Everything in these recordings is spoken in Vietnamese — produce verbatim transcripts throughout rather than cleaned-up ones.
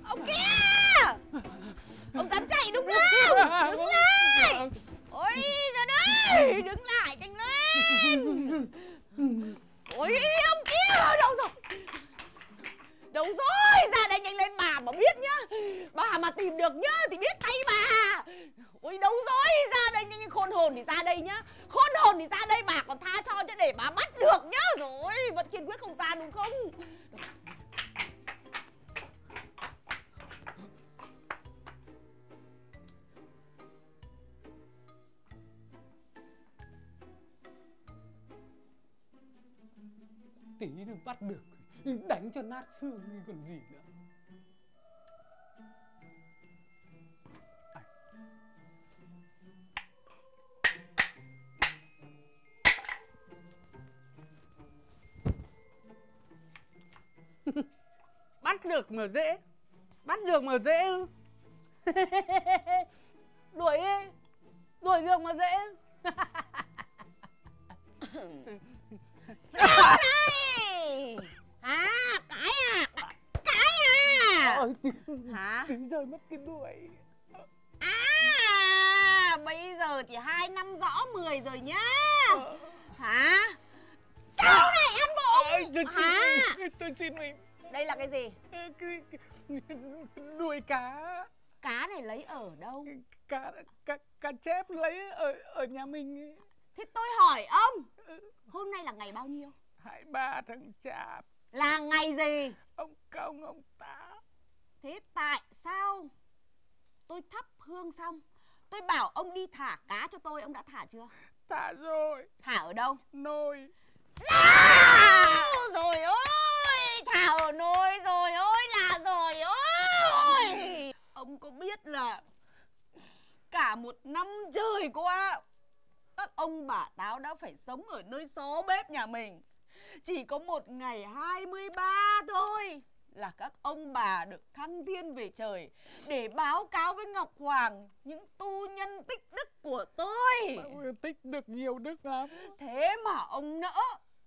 Ông kia! Ông dám chạy đúng không? Đứng lại! Ôi giời ơi! Đứng lại nhanh lên! Ôi ông kia! Đâu rồi? Đâu rồi? Ra đây nhanh lên bà mà biết nhá! Bà mà tìm được nhá thì biết tay bà! Ôi đâu rồi? Ra đây nhanh, khôn hồn thì ra đây nhá! Khôn hồn thì ra đây, bà còn tha cho chứ để bà bắt được nhá! Rồi vẫn kiên quyết không ra đúng không? Tí nữa bắt được, đánh cho nát xương còn gì nữa. Bắt được mà dễ, bắt được mà dễ ư? Đuổi đi, đuổi được mà dễ. Đâu này? Hả? Cái à? Cái à? Ờ, tí, Hả? tí rơi mất cái đuổi. À, bây giờ thì hai năm rõ mười rồi nhá. Hả? Sao này ăn bụng? Tôi xin Hả? mình, tôi xin mình. Đây là cái gì? Cái, cái, đuôi cá. Cá này lấy ở đâu? Cá, cá, cá chép lấy ở, ở nhà mình. Thế tôi hỏi ông, hôm nay là ngày bao nhiêu? hai mươi ba tháng Chạp. Là ngày gì? Ông Công, ông Tá. Thế tại sao tôi thắp hương xong tôi bảo ông đi thả cá cho tôi, ông đã thả chưa? Thả rồi. Thả ở đâu? Nồi. Là rồi ôi, thả ở nồi rồi ôi, là rồi ôi. Ông có biết là cả một năm trời qua các ông bà táo đã phải sống ở nơi xó bếp nhà mình. Chỉ có một ngày hai mươi ba thôi là các ông bà được thăng thiên về trời để báo cáo với Ngọc Hoàng những tu nhân tích đức của tôi. Ôi, tích được nhiều đức lắm. Thế mà ông nỡ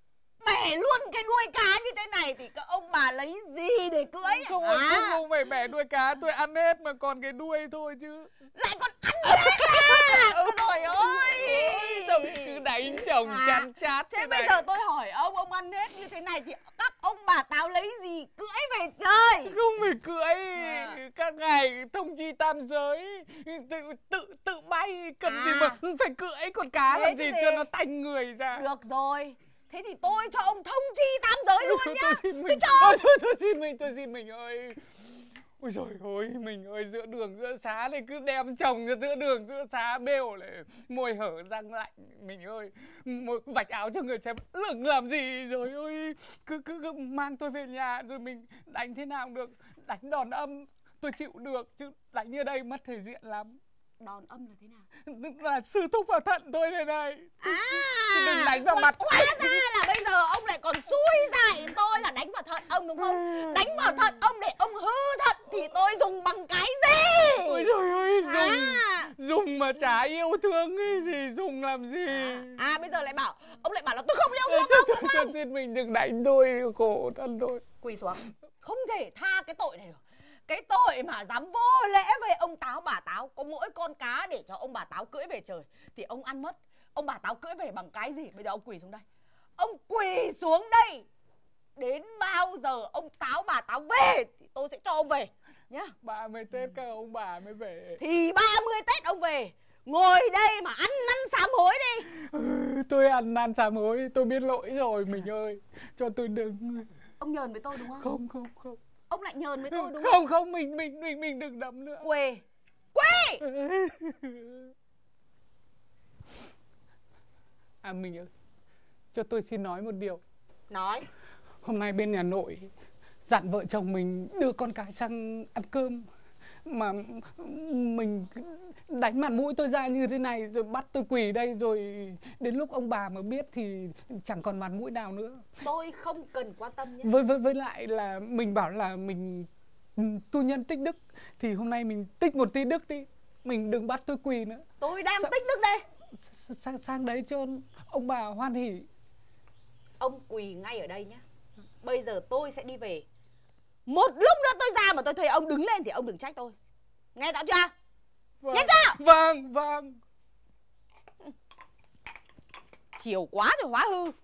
bẻ luôn cái đuôi cá như thế này thì các ông bà lấy gì để cưới? Không, à? không, không phải bẻ đuôi cá, tôi ăn hết mà còn cái đuôi thôi chứ. Lại còn ăn hết à? Ôi trời ơi! Sao cứ đánh chồng à? chán chát thế, thế bây này. giờ tôi hỏi ông, ông ăn hết như thế này thì các ông bà táo lấy gì cưỡi về trời? Không phải cưỡi, à. Các ngài thông chi tam giới tự tự, tự bay cần à. gì mà phải cưỡi, con cá thế làm gì, gì cho nó tanh người ra. Được rồi, thế thì tôi cho ông thông chi tam giới luôn nhá. Tôi xin mình, cho tôi, tôi, tôi xin mình, tôi xin mình ơi. Ôi trời ơi, mình ơi, giữa đường giữa xá này cứ đem chồng ra giữa đường giữa xá bêu lại môi hở răng lạnh. Mình ơi, một vạch áo cho người xem lửng làm gì rồi ơi. Cứ, cứ cứ mang tôi về nhà rồi mình đánh thế nào cũng được. Đánh đòn âm tôi chịu được, chứ đánh như đây mất thể diện lắm. Đòn âm là thế nào? Là sư thúc vào thận tôi này này. À, chứ đừng đánh vào mặt. Hóa ra là bây giờ ông lại còn xui dạy tôi là đánh vào thận ông đúng không? Đánh vào thận ông để ông hư thận thì tôi dùng bằng cái gì? Ôi trời ơi, dùng à. dùng mà chả yêu thương cái gì, dùng làm gì? À, à bây giờ lại bảo, ông lại bảo là tôi không yêu thương ông đúng không? Xin mình đừng đánh tôi, khổ thân tôi. Quỳ xuống, không thể tha cái tội này được. Cái tội mà dám vô lễ với ông Táo bà Táo, có mỗi con cá để cho ông bà Táo cưỡi về trời thì ông ăn mất. Ông bà Táo cưỡi về bằng cái gì? Bây giờ ông quỳ xuống đây. Ông quỳ xuống đây. Đến bao giờ ông Táo bà Táo về thì tôi sẽ cho ông về nhá. ba mươi Tết các ông bà mới về. Thì ba mươi Tết ông về. Ngồi đây mà ăn năn sám hối đi. Ừ, tôi ăn năn sám hối, tôi biết lỗi rồi mình ơi. Cho tôi đừng. Ông nhờn với tôi đúng không? Không, không, không. Ông lại nhờn với tôi đúng không? không? Không, mình mình mình mình đừng đấm nữa. Quê. Quê. À mình ơi, cho tôi xin nói một điều. Nói. Hôm nay bên nhà nội dặn vợ chồng mình đưa con cái sang ăn cơm, mà mình đánh mặt mũi tôi ra như thế này rồi bắt tôi quỳ đây, rồi đến lúc ông bà mà biết thì chẳng còn mặt mũi nào nữa. Tôi không cần quan tâm nhé. Với với với lại là mình bảo là mình tu nhân tích đức thì hôm nay mình tích một tí đức đi, mình đừng bắt tôi quỳ nữa. Tôi đang Sa tích đức đây. Sang sang đấy cho ông bà hoan hỉ. Ông quỳ ngay ở đây nhé. Bây giờ tôi sẽ đi về. Một lúc nữa tôi ra mà tôi thấy ông đứng lên thì ông đừng trách tôi. Nghe rõ chưa? Vâng. Nghe chưa? Vâng, vâng. Chiều quá rồi hóa hư.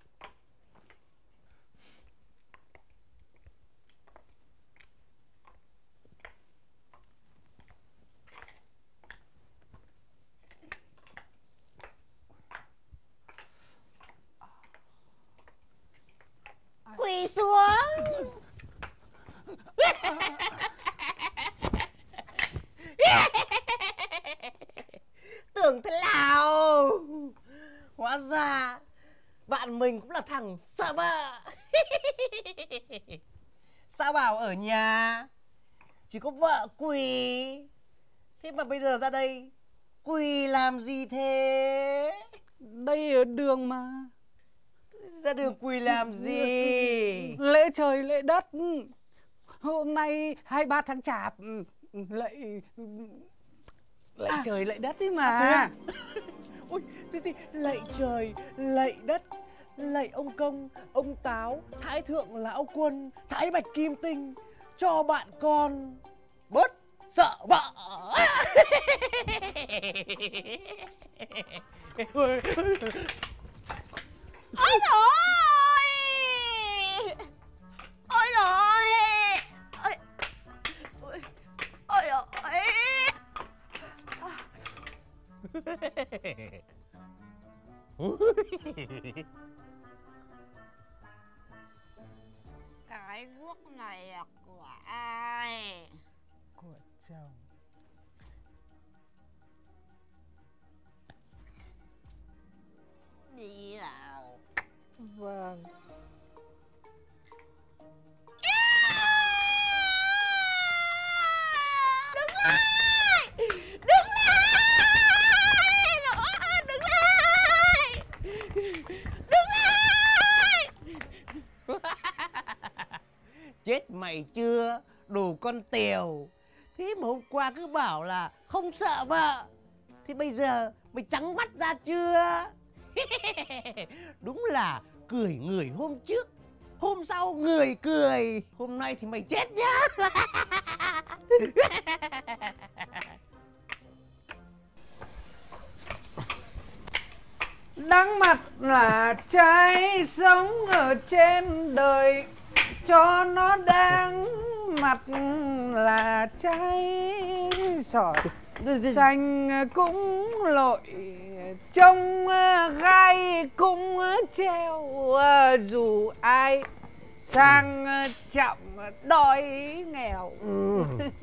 Quỳ xuống. Tưởng thế nào, hóa ra bạn mình cũng là thằng sợ vợ. Sao bảo ở nhà chỉ có vợ quỳ, thế mà bây giờ ra đây quỳ làm gì thế? Đây ở đường mà. Ra đường quỳ làm gì? Lễ trời lễ đất. Hôm nay hai mươi ba tháng chạp, lạy lạy À, trời lạy đất ấy mà. À, ôi, thế thì lạy trời, lạy đất, lạy ông Công, ông Táo, Thái Thượng Lão Quân, Thái Bạch Kim Tinh, cho bạn con bớt sợ vợ. Ôi trời ơi! Ôi trời ơi! Ôi ôi ôi ôi! Cái guốc này là của ai? Của chồng. Đi nào. Vâng. Đứng lại! Đứng lại! Đứng lại! Đứng lại! Chết mày chưa, đồ con tèo. Thế mà hôm qua cứ bảo là không sợ vợ, thế bây giờ mày trắng mắt ra chưa? Đúng là cười người hôm trước, hôm sau người cười, hôm nay thì mày chết nhá. Đáng mặt là trái sống ở trên đời, cho nó đáng mặt là trái sỏi xanh cũng lội, trông gai cũng treo, dù ai sang trọng đói nghèo. Ừ.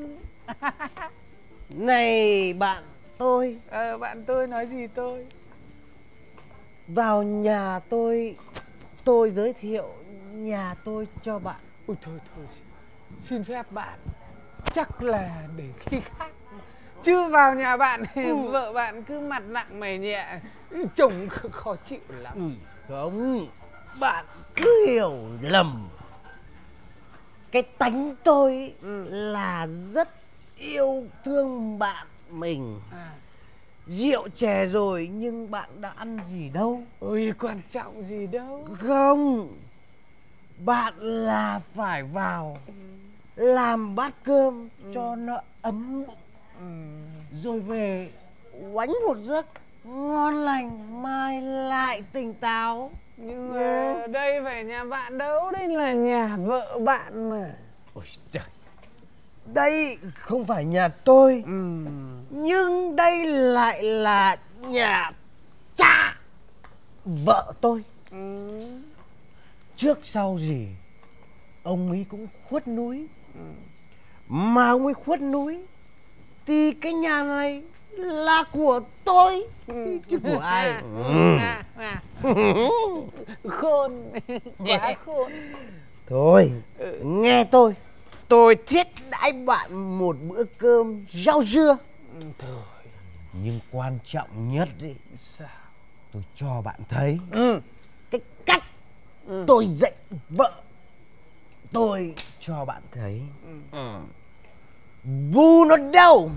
Này bạn tôi, Ờ, bạn tôi nói gì tôi? vào nhà tôi, tôi giới thiệu nhà tôi cho bạn. Ôi thôi thôi, xin phép bạn, chắc là để khi khác. Chứ vào nhà bạn thì Ừ. vợ bạn cứ mặt nặng mày nhẹ, chồng khó chịu lắm. Ừ, không, bạn cứ hiểu lầm. Cái tánh tôi Ừ. là rất yêu thương bạn mình. À. Rượu chè rồi nhưng bạn đã ăn gì đâu. Ôi quan trọng gì đâu. Không, bạn là phải vào làm bát cơm Ừ. cho nó ấm bụng, Ừ. rồi về oánh một giấc ngon lành, mai lại tỉnh táo. Nhưng Ừ. mà đây phải nhà bạn đâu, đây là nhà vợ bạn mà. Ôi trời, đây không phải nhà tôi, Ừ. nhưng đây lại là nhà cha vợ tôi. Ừ. Trước sau gì ông ấy cũng khuất núi. Ừ. Mà ông ấy khuất núi thì cái nhà này là của tôi. Ừ. Chứ của ai. Ừ. À, à. Khôn. Quá khôn. Thôi, ừ. Nghe tôi, tôi thiết đãi bạn một bữa cơm rau dưa. Ừ, thôi. Nhưng quan trọng nhất ấy, Sao? tôi cho bạn thấy Ừ. cái cách Ừ. tôi dạy vợ. Tôi cho bạn thấy. Ừ. Ừ. Bu nó đâu?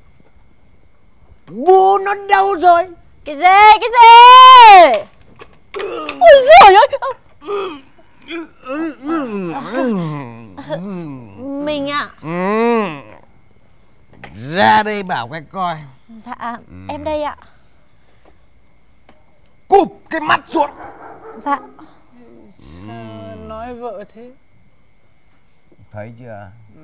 Bu nó đâu rồi? Cái gì? Cái gì? Ôi giời ơi! ra đây bảo cái coi. Dạ, em đây ạ. Cụp cái mắt xuống. Dạ. Sao nói vợ thế? Thấy chưa? Ừ.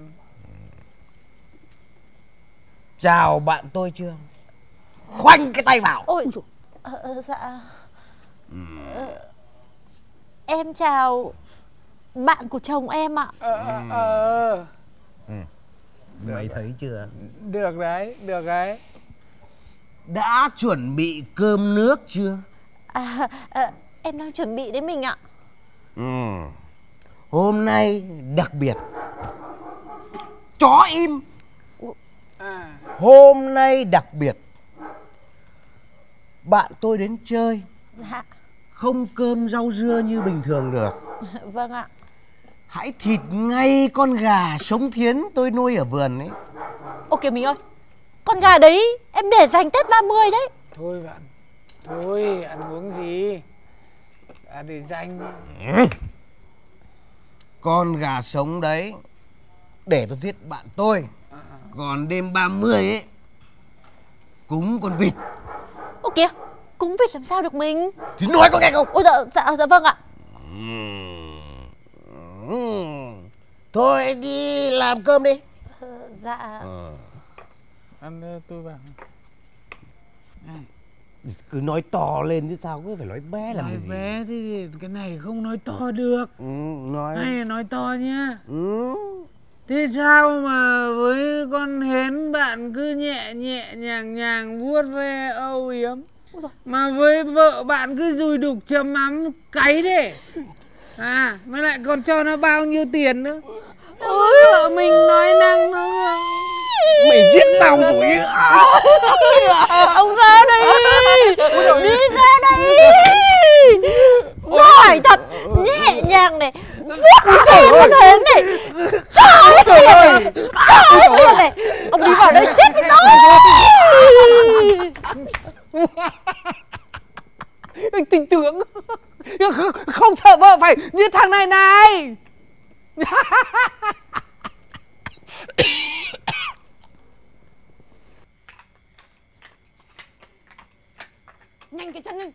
Chào bạn tôi chưa? Khoanh cái tay vào. Ôi, ờ, ờ, dạ. Ừ. Ờ, em chào bạn của chồng em ạ. Ờ, ờ. Ừ. Mày thấy chưa? Được đấy, được đấy. Đã chuẩn bị cơm nước chưa? À, à, em đang chuẩn bị đấy mình ạ. Ừ. Hôm nay đặc biệt. Chó im. À. Hôm nay đặc biệt. Bạn tôi đến chơi. Dạ. Không cơm rau dưa như bình thường được. Vâng ạ. Hãy thịt ngay con gà sống thiến tôi nuôi ở vườn ấy. Ô kìa mình ơi, con gà đấy em để dành Tết ba mươi đấy. Thôi bạn, thôi ăn uống gì à, để dành. Ừ. Con gà sống đấy để tôi giết bạn tôi. À. Còn đêm ba mươi ấy cúng con vịt. Ô kìa, cúng vịt làm sao được mình? Thì nói có nghe không? Ôi dạ, dạ, dạ vâng ạ. Ừ. Thôi đi làm cơm đi. Ờ, dạ. Ờ. Ăn tôi vào. À. Cứ nói to lên chứ sao cứ phải nói bé làm nói gì. Bé thì cái này không nói to được. Ừ, nói. Hay nói to nhá. Ừ. Thế sao mà với con hến bạn cứ nhẹ nhẹ nhàng nhàng vuốt ve âu yếm, mà với vợ bạn cứ dùi đục chấm mắm cáy thế. À, mà lại còn cho nó bao nhiêu tiền nữa. Ôi, vợ mình nói năng nó... Mày giết tao rồi. Ông ra đây. Đi ra đây. Giỏi thật. Nhẹ nhàng này, vuốt ve con hến này, cho hết tiền này, cho hết tiền này. Ông đi vào đây chết với tôi. Anh tin tưởng. Không sợ vợ phải như thằng này này. Nhanh cái chân lên.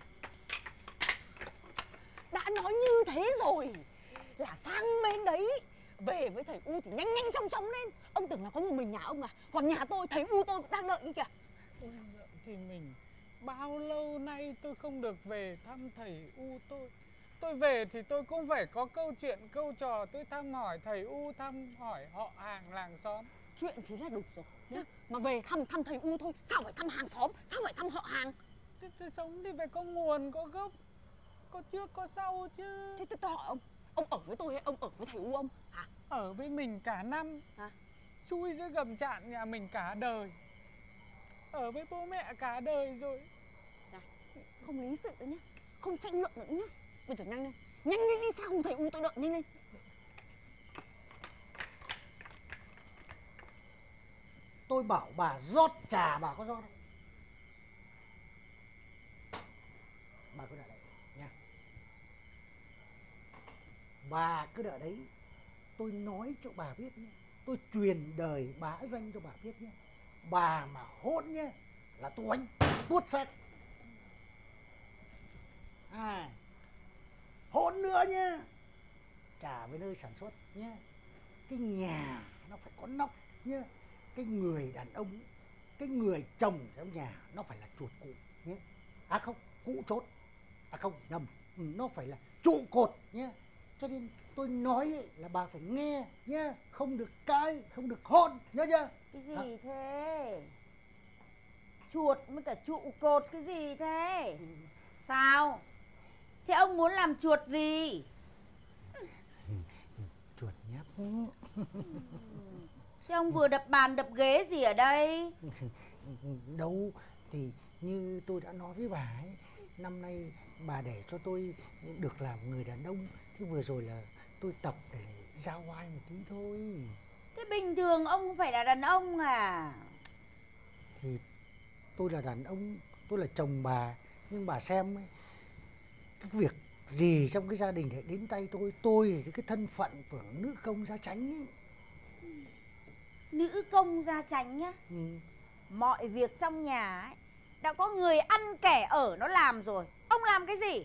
Đã nói như thế rồi là sang bên đấy về với thầy U thì nhanh nhanh chóng chóng lên. Ông tưởng là có một mình nhà ông à? Còn nhà tôi, thầy U tôi cũng đang đợi kia kìa. Ôi giời, thì mình bao lâu nay tôi không được về thăm thầy U tôi. Tôi về thì tôi cũng phải có câu chuyện câu trò, tôi thăm hỏi thầy U, thăm hỏi họ hàng làng xóm. Chuyện thế là đủ rồi nhá. Mà về thăm thăm thầy U thôi, sao phải thăm hàng xóm, sao phải thăm họ hàng? Thế, thế sống thì phải có nguồn, có gốc, có trước có sau chứ. Thế tôi hỏi ông, ông ở với tôi hay ông ở với thầy U ông hả? Ở với mình cả năm hả? Chui dưới gầm trạn nhà mình cả đời. Ở với bố mẹ cả đời rồi. Này, không lý sự nữa nhá, không tranh luận nữa nhá. Bây giờ nhanh lên, nhanh lên đi, sao không thầy U tôi đợi, nhanh lên. Tôi bảo bà rót trà bà có rót không? Bà cứ đợi đấy nha. Bà cứ đợi đấy. Tôi nói cho bà biết nhé. Tôi truyền đời bá danh cho bà biết nhé. Bà mà hôn nhé là tôi đánh tuốt xét. À, hôn nữa nhé. Trả về nơi sản xuất nhé. Cái nhà nó phải có nóc nhé. Cái người đàn ông, cái người chồng trong nhà nó phải là chuột cụ nhé. À không, cụ chốt. À không, nhầm, ừ, nó phải là trụ cột nhé. Cho nên tôi nói ấy, là bà phải nghe nhé. Không được cãi, không được hôn, nhớ chưa? Cái gì à? Thế? Chuột với cả trụ cột cái gì thế? Ừ. Sao? Thế ông muốn làm chuột gì? Chuột nháp. Thế ông vừa đập bàn đập ghế gì ở đây? Đâu, thì như tôi đã nói với bà ấy, năm nay bà để cho tôi được làm người đàn ông. Thế vừa rồi là tôi tập để ra oai một tí thôi. Thế bình thường ông không phải là đàn ông à? Thì tôi là đàn ông, tôi là chồng bà. Nhưng bà xem ấy, cái việc gì trong cái gia đình để đến tay tôi, tôi thì cái thân phận của nữ công gia chánh ấy. Nữ công gia chánh nhá? Ừ. Mọi việc trong nhà ấy đã có người ăn kẻ ở nó làm rồi. Ông làm cái gì?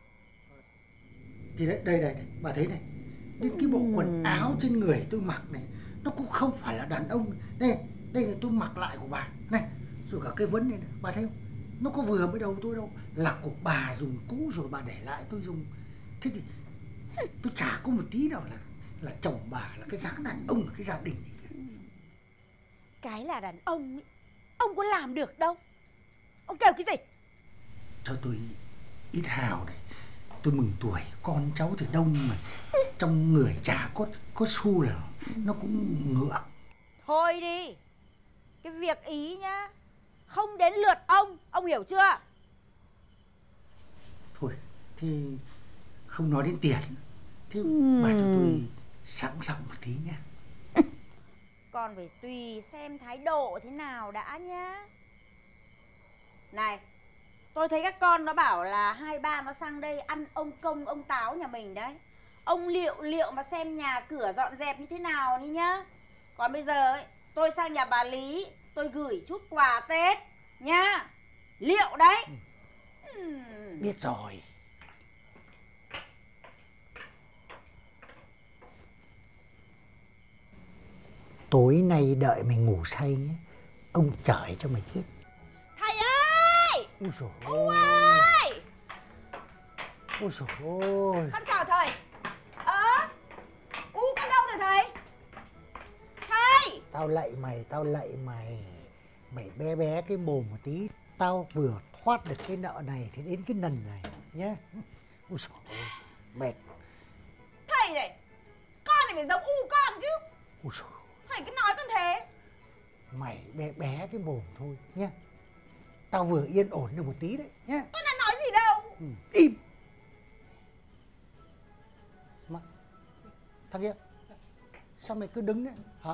Thì đấy, đây này, bà thấy này, đến cái bộ quần áo trên người tôi mặc này nó cũng không phải là đàn ông. Đây, đây là tôi mặc lại của bà này, rồi cả cái vấn này này, bà thấy không? Nó có vừa với đầu tôi đâu, là của bà dùng cũ rồi bà để lại tôi dùng. Thế thì tôi chả có một tí nào là là chồng bà, là cái dáng đàn ông ở cái gia đình này kìa. Cái là đàn ông ấy, ông có làm được đâu. Ông kêu cái gì? Cho tôi ít hào này, tôi mừng tuổi, con cháu thì đông mà trong người chả có có xu là nó cũng ngượng. Thôi đi, cái việc ý nhá, không đến lượt ông, ông hiểu chưa? Thôi, thì không nói đến tiền, thế bà cho tôi sẵn giọng một tí nhá. Còn phải tùy xem thái độ thế nào đã nhá. Này, tôi thấy các con nó bảo là hai ba nó sang đây ăn ông Công ông Táo nhà mình đấy. Ông liệu liệu mà xem nhà cửa dọn dẹp như thế nào đi nhá. Còn bây giờ ấy, tôi sang nhà bà Lý, tôi gửi chút quà Tết nhá. Liệu đấy. Ừ. Biết rồi. Tối nay đợi mày ngủ say nhé, ông chởi cho mày chết. Thầy ơi! Ôi dồi U ơi! Ôi dồi ôi! Con chào thầy. Ờ? U con đâu rồi thầy? Thầy! Tao lạy mày, tao lạy mày. Mày bé bé cái mồm một tí, tao vừa thoát được cái nợ này thì đến cái nần này nhé. Ôi dồi ôi, mệt. Thầy này, con này phải giống U con chứ. Ôi dồi. Thầy cứ nói con thế. Mày bé bé cái mồm thôi nhé. Tao vừa yên ổn được một tí đấy nhé. Con đã nói gì đâu. Ừ, im. Mà, thằng kia, sao mày cứ đứng đấy hả?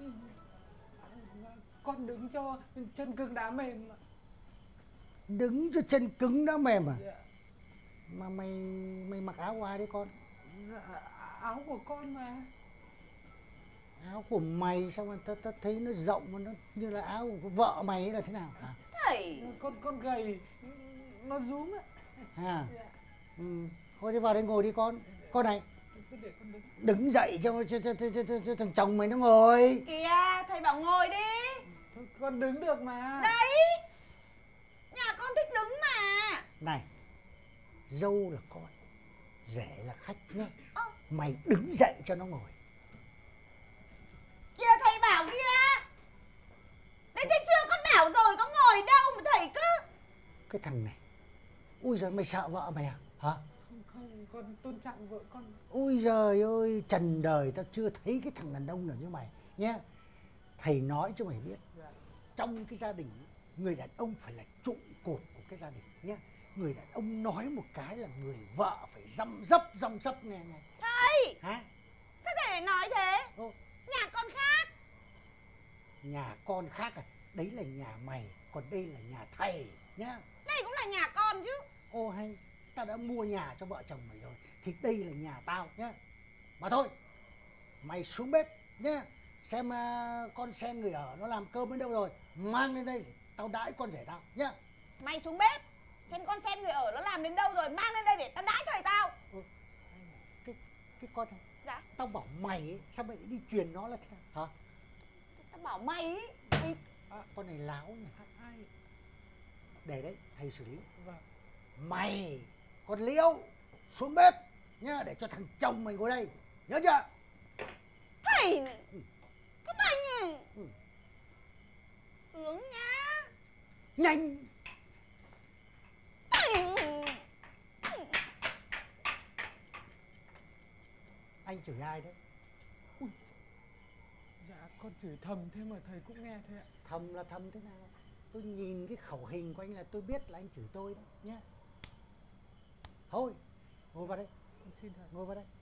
Con đứng cho chân cứng đá mềm. Đứng cho chân cứng đã mềm à? Dạ. Mà mày mày mặc áo qua đi con. Dạ, áo của con mà. Áo của mày sao mà tao ta thấy nó rộng mà nó như là áo của vợ mày ấy là thế nào hả? Thầy. Con con gầy nó rúm ạ. À. Dạ. Ừ. Thôi đi vào đây ngồi đi con. Con này. Cứ để con đứng. Đứng dậy cho, cho, cho, cho, cho, cho, cho thằng chồng mày nó ngồi. Kìa, thầy bảo ngồi đi. Thôi, con đứng được mà. Đấy. Nhà con thích đứng mà. Này, dâu là con, rể là khách nhé. Ơ. Mày đứng dậy cho nó ngồi. Kìa thầy bảo kìa. Đấy thấy chưa, con bảo rồi, có ngồi đâu mà thầy cứ. Cái thằng này, ui giời, mày sợ vợ mày à? Hả? Không, không, con tôn trọng vợ con. Ui giời ơi, trần đời tao chưa thấy cái thằng đàn ông nào như mày nhé. Thầy nói cho mày biết, trong cái gia đình, người đàn ông phải là trụ cột của cái gia đình nhé. Người đàn ông nói một cái là người vợ phải răm rắp răm rắp nghe nghe. Thầy. Hả? Sao thầy lại nói thế? Ô. Nhà con khác. Nhà con khác à? Đấy là nhà mày, còn đây là nhà thầy nhá. Đây cũng là nhà con chứ. Ô hay, tao đã mua nhà cho vợ chồng mày rồi, thì đây là nhà tao nhá. Mà thôi, mày xuống bếp nhá. Xem uh, con sen người ở nó làm cơm đến đâu rồi, mang lên đây, tao đãi con rể tao nhá. Mày xuống bếp, xem con sen người ở nó làm đến đâu rồi, mang lên đây để tao đãi thầy tao. Ừ. Cái, cái con này, Dạ. tao bảo mày ấy, sao mày lại đi truyền nó là thế nào hả? Tao bảo mày ý. Mày... À, con này láo nhỉ. Ai? Để đấy, thầy xử lý. Vâng. Mày, con Liễu, xuống bếp nhá, để cho thằng chồng mày ngồi đây, nhớ chưa? Thầy này, cái bánh này. Ừ. Sướng nhá. Nhanh. Thầy. Anh chửi ai đấy? Dạ, con chửi thầm thế mà thầy cũng nghe thế ạ. Thầm là thầm thế nào? Tôi nhìn cái khẩu hình của anh là tôi biết là anh chửi tôi đấy nhé. Thôi, ngồi vào đây. Con xin thầy. Ngồi vào đây.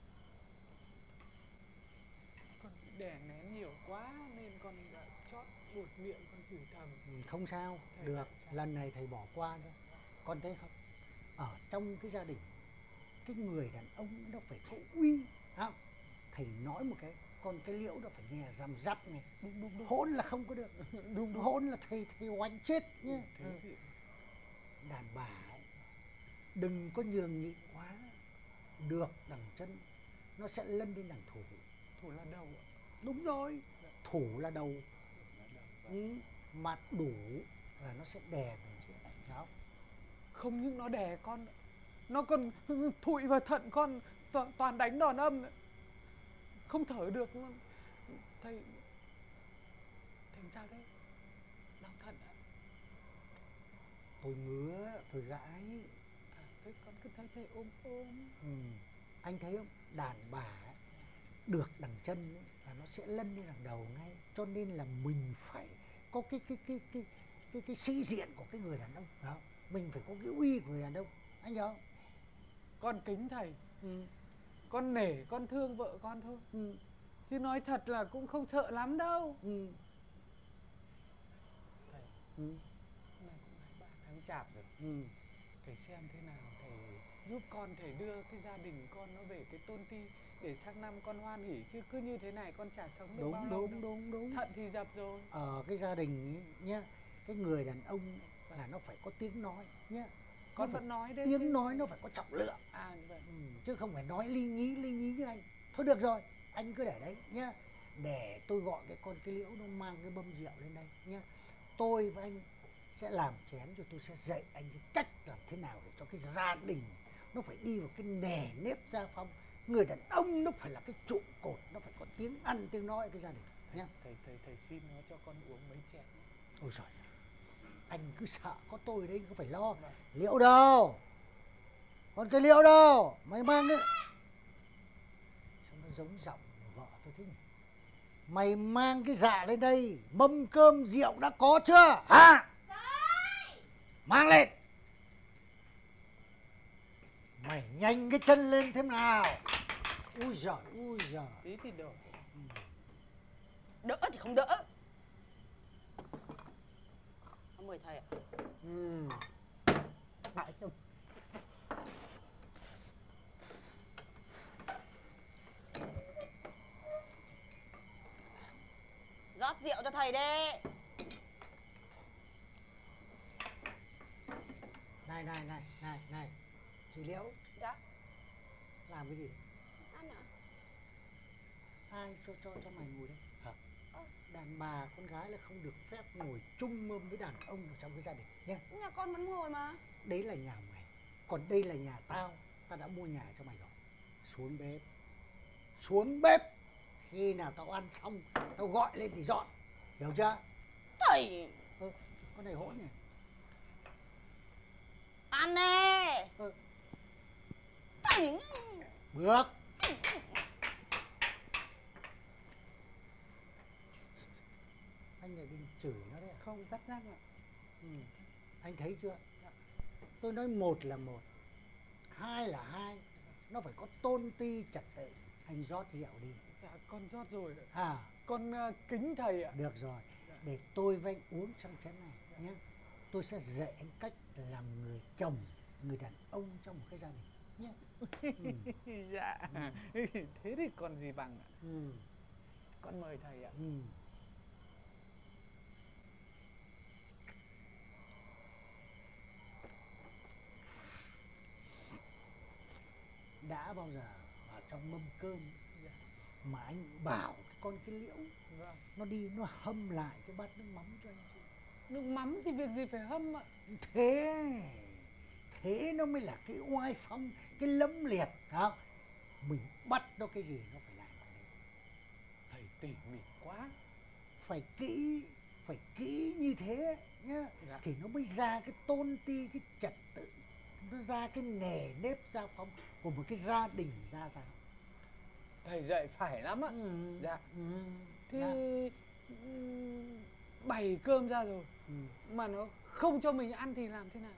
Con bị đè nén nhiều quá nên con đã chót buột miệng con chửi thầm. Ừ, không sao, Thầy được. sao? Lần này thầy bỏ qua thôi. Con thấy không? Ở trong cái gia đình, cái người đàn ông nó phải có uy. Không? Thầy nói một cái Còn cái liễu nó phải nghe răm rắp này. Đúng đúng đúng. Hỗn là không có được. Đúng đúng. Hỗn là thầy thầy oánh chết nhé. Thế Ừ. thì Đàn bà ấy, đừng có nhường nhịn quá. Được đằng chân nó sẽ lân lên đằng thủ. thủ là đầu ạ. Đúng rồi, thủ là đầu. Là đầu. Vâng. Ừ. Mà đủ là nó sẽ đè mình chết. Sao? Không những nó đè con, nó còn thụi vào thận con, toàn, toàn đánh đòn âm, không thở được luôn. Thầy, thầy sao đấy? Đau thận ạ? Tôi ngứa, tôi gãi. À, thế con cứ thấy thầy ôm ôm. Ừ. Anh thấy không? Đàn bà ấy, được đằng chân ấy, là nó sẽ lân lên đằng đầu ngay. Cho nên là mình phải có cái cái cái cái cái, cái sĩ diện của cái người đàn ông, phải không? Mình phải có cái uy của người đàn ông, anh hiểu không? Con kính thầy, Ừ. con nể, con thương vợ con thôi. Ừ. Chứ nói thật là cũng không sợ lắm đâu. Ừ. Thầy, Ừ. hôm nay cũng hai ba tháng chạp rồi. Ừ. Thầy xem thế nào, thầy giúp con, thầy đưa cái gia đình con nó về cái tôn ti để sang năm con hoan hỉ. Chứ cứ như thế này con chả sống được bao Đúng lâu đúng đâu. đúng đúng. Thận thì dập rồi. Ở cái gia đình ấy nhá, cái người đàn ông ấy, là nó phải có tiếng nói nhá. Con Nó phải- vẫn nói đấy. tiếng chứ. nói nó phải có trọng lượng. À như vậy. Ừ, chứ không phải nói ly nhí ly nhí như anh. Thôi được rồi, anh cứ để đấy nhá. Để tôi gọi cái con cái liễu nó mang cái mâm rượu lên đây nhá. Tôi và anh sẽ làm chén, rồi tôi sẽ dạy anh cái cách làm thế nào để cho cái gia đình nó phải đi vào cái nề nếp gia phong. Người đàn ông nó phải là cái trụ cột, nó phải có tiếng ăn tiếng nói ở cái gia đình nhá. Thầy thầy thầy xin nó cho con uống mấy chén. Ôi giời, anh cứ sợ có tôi đấy, không phải lo. Liễu đâu? Còn cái liễu đâu? Mày mang cái... Sao nó giống giọng vợ tôi thế nhỉ? Mày mang cái dạ lên đây, mâm cơm rượu đã có chưa? Hả? Mang lên. Mày nhanh cái chân lên thế nào? Ui giời, ui giời. Tí thì đổ. Đỡ thì không đỡ. Mời thầy ạ. Ừ. Lại không? Rót rượu cho thầy đi. Này, này, này, này, này. Chị Liễu, Dạ. làm cái gì? Ăn ạ. Ai cho cho cho mày ngồi đây? Hả? Đàn bà con gái là không được phép ngồi chung mâm với đàn ông ở trong cái gia đình nhé. Nhà con vẫn ngồi mà. Đấy là nhà mày, còn đây là nhà tao. Tao đã mua nhà cho mày rồi. Xuống bếp, xuống bếp. Khi nào tao ăn xong, tao gọi lên thì dọn. Hiểu chưa? Thầy Ơ, con này hỗn nhỉ? ăn nè. Ơ, Thầy bước. Anh lại định chửi nó đấy à? Không, dắt răng ạ. Ừ. Anh thấy chưa? Tôi nói một là một, hai là hai. Nó phải có tôn ti trật tự. Anh rót rượu đi. Dạ con rót rồi ạ. À, Con uh, kính thầy ạ. được rồi. Để tôi với anh uống trong chén này nhé. Tôi sẽ dạy anh cách làm người chồng, người đàn ông trong một cái gia đình nhé. Ừ. Dạ. Thế thì còn gì bằng ạ. Ừ. Con mời thầy ạ. Ừ. Đã bao giờ ở trong mâm cơm mà anh bảo cái con cái liễu Vâng. nó đi nó hâm lại cái bát nước mắm cho anh chưa? Nước mắm thì việc gì phải hâm ạ. Thế thế nó mới là cái oai phong, cái lẫm liệt, không? Mình bắt nó cái gì nó phải làm cái đấy. Thầy tỉ mỉ quá. Phải kỹ, phải kỹ như thế nhá. Dạ. Thì nó mới ra cái tôn ti, cái trật tự, nó ra cái nề nếp gia phong của một cái gia đình gia giáo. Thầy dạy phải lắm ạ. Ừ. Dạ. Ừ. Thế Dạ. ừm, bày cơm ra rồi Ừ. mà nó không cho mình ăn thì làm thế nào?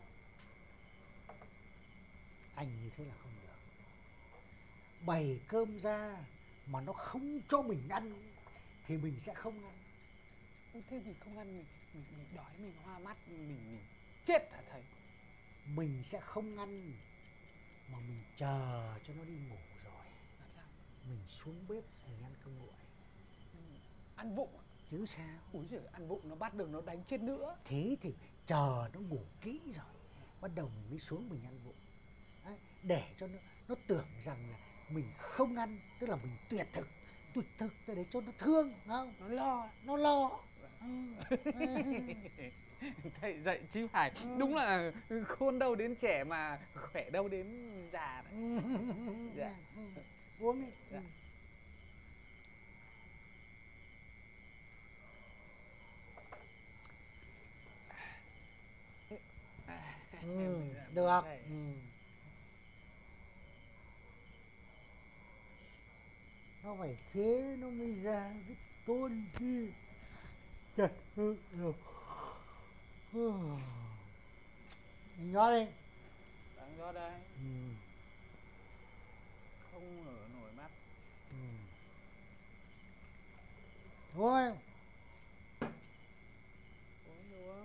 Anh như thế là không được. Bày cơm ra mà nó không cho mình ăn thì mình sẽ không ăn. Thế thì không ăn mình mình, mình đói, mình hoa mắt, mình mình chết hả thầy? Mình sẽ không ăn mà mình chờ cho nó đi ngủ rồi Làm sao? mình xuống bếp mình ăn cơm nguội. Ăn vụng. Chứ sao? Úi giời, ăn vụng nó bắt được nó đánh chết nữa. Thế thì chờ nó ngủ kỹ rồi bắt đầu mình mới xuống mình ăn vụng. Đấy, để cho nó nó tưởng rằng là mình không ăn, tức là mình tuyệt thực. Tuyệt thực để cho nó thương, không? Nó lo. Nó lo. Thầy dạy chí phải. Đúng là khôn đâu đến trẻ mà khỏe đâu đến già đấy. Dạ. Uống đi. Dạ. Ừ, được. Ừ. Nó phải thế nó mới ra cái tôn thi. Trời ơi. Anh nói đi. Đang do đây. Ừ. Không mở nổi mắt. Ừ. Thôi. Uống uống.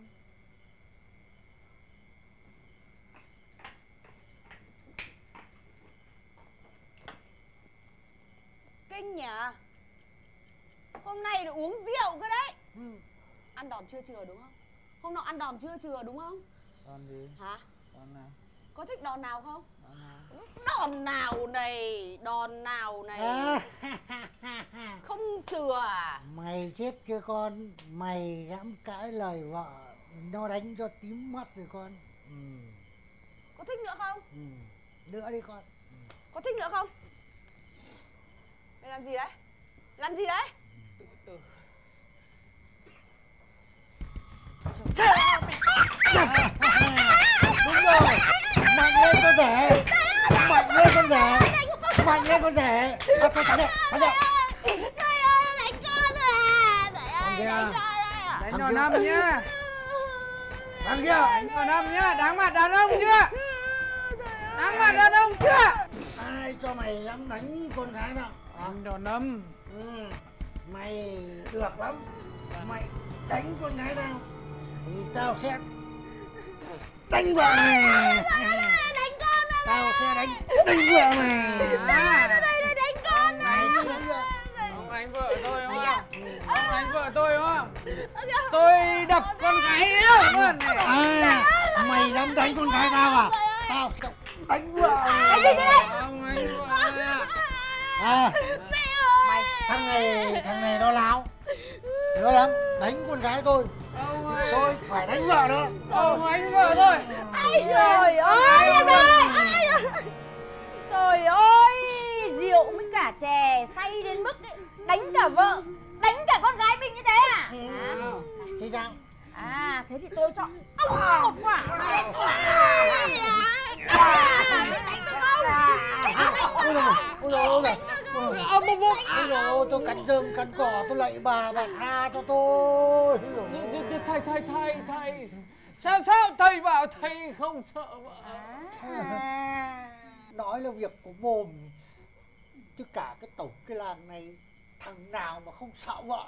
Kinh nhỉ? Hôm nay được uống rượu cơ đấy. Ừ. Ăn đòn chưa chừa đúng không? Hôm nọ ăn đòn chưa chừa đúng không? Đòn gì? Hả? Đòn nào? Có thích đòn nào không? Đòn nào? Đòn nào này? Đòn nào này? À. Không chừa à? Mày chết chưa con? Mày dám cãi lời vợ, nó đánh cho tím mắt rồi con. Ừ. Có thích nữa không? Ừ. Nữa đi con. Ừ. Có thích nữa không? Mày làm gì đấy? Làm gì đấy? Tự tử. Đúng rồi. Mạnh lên con rể. Mạnh lên con rể. Mạnh lên con rể. Thôi thôi thằng này, thằng này. Thầy ơi, đánh con à. Thầy ơi, đánh con à. Đánh vào năm nhá. Thằng kia. Đánh vào năm nhá. Đáng mặt đàn ông chưa? Đáng mặt đàn ông chưa? Ai cho mày dám đánh con gái nào? Đánh đòn năm. Ừ. Mày được lắm. Mày đánh con gái nào thì tao sẽ đánh vợ mày. Đánh con à. Tao sẽ đánh đánh vợ mày. À, Thầy này đánh con à. Mày sẽ đánh vợ. ông đánh vợ tôi đúng không? Ông đánh vợ tôi đúng không? Tôi đập con gái nữa luôn này. À, mày dám đánh con gái tao à? Tao sẽ đánh vợ mày. Ông đánh vợ tôi à? À, mày thằng này thằng này nó láo. Nó lắm, đánh con gái tôi. Ông ơi, Tôi phải đánh vợ nữa. ông đánh vợ tôi. Trời ơi em ơi. Trời ơi, rượu với cả chè say đến mức ấy, đánh cả vợ, đánh cả con gái mình như thế à? À, Thì sao? à thế thì tôi chọn ông một quả. Ôi dồi, ôi dồi, ôi dồi. Ông bụng bụng. Ôi dồi ôi, tôi cắn rơm, cắn cỏ, tôi lạy bà, bà tha cho tôi. Thầy, thầy, thầy, thầy. Sao sao thầy bảo thầy không sợ vợ? Nói là việc của mồm, chứ cả cái tổng cái làng này thằng nào mà không sợ vợ.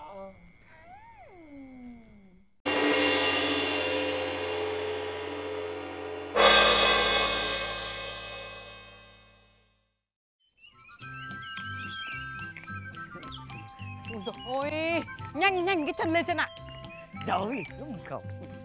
Ôi, nhanh nhanh cái chân lên xem nào. Rồi, đúng không?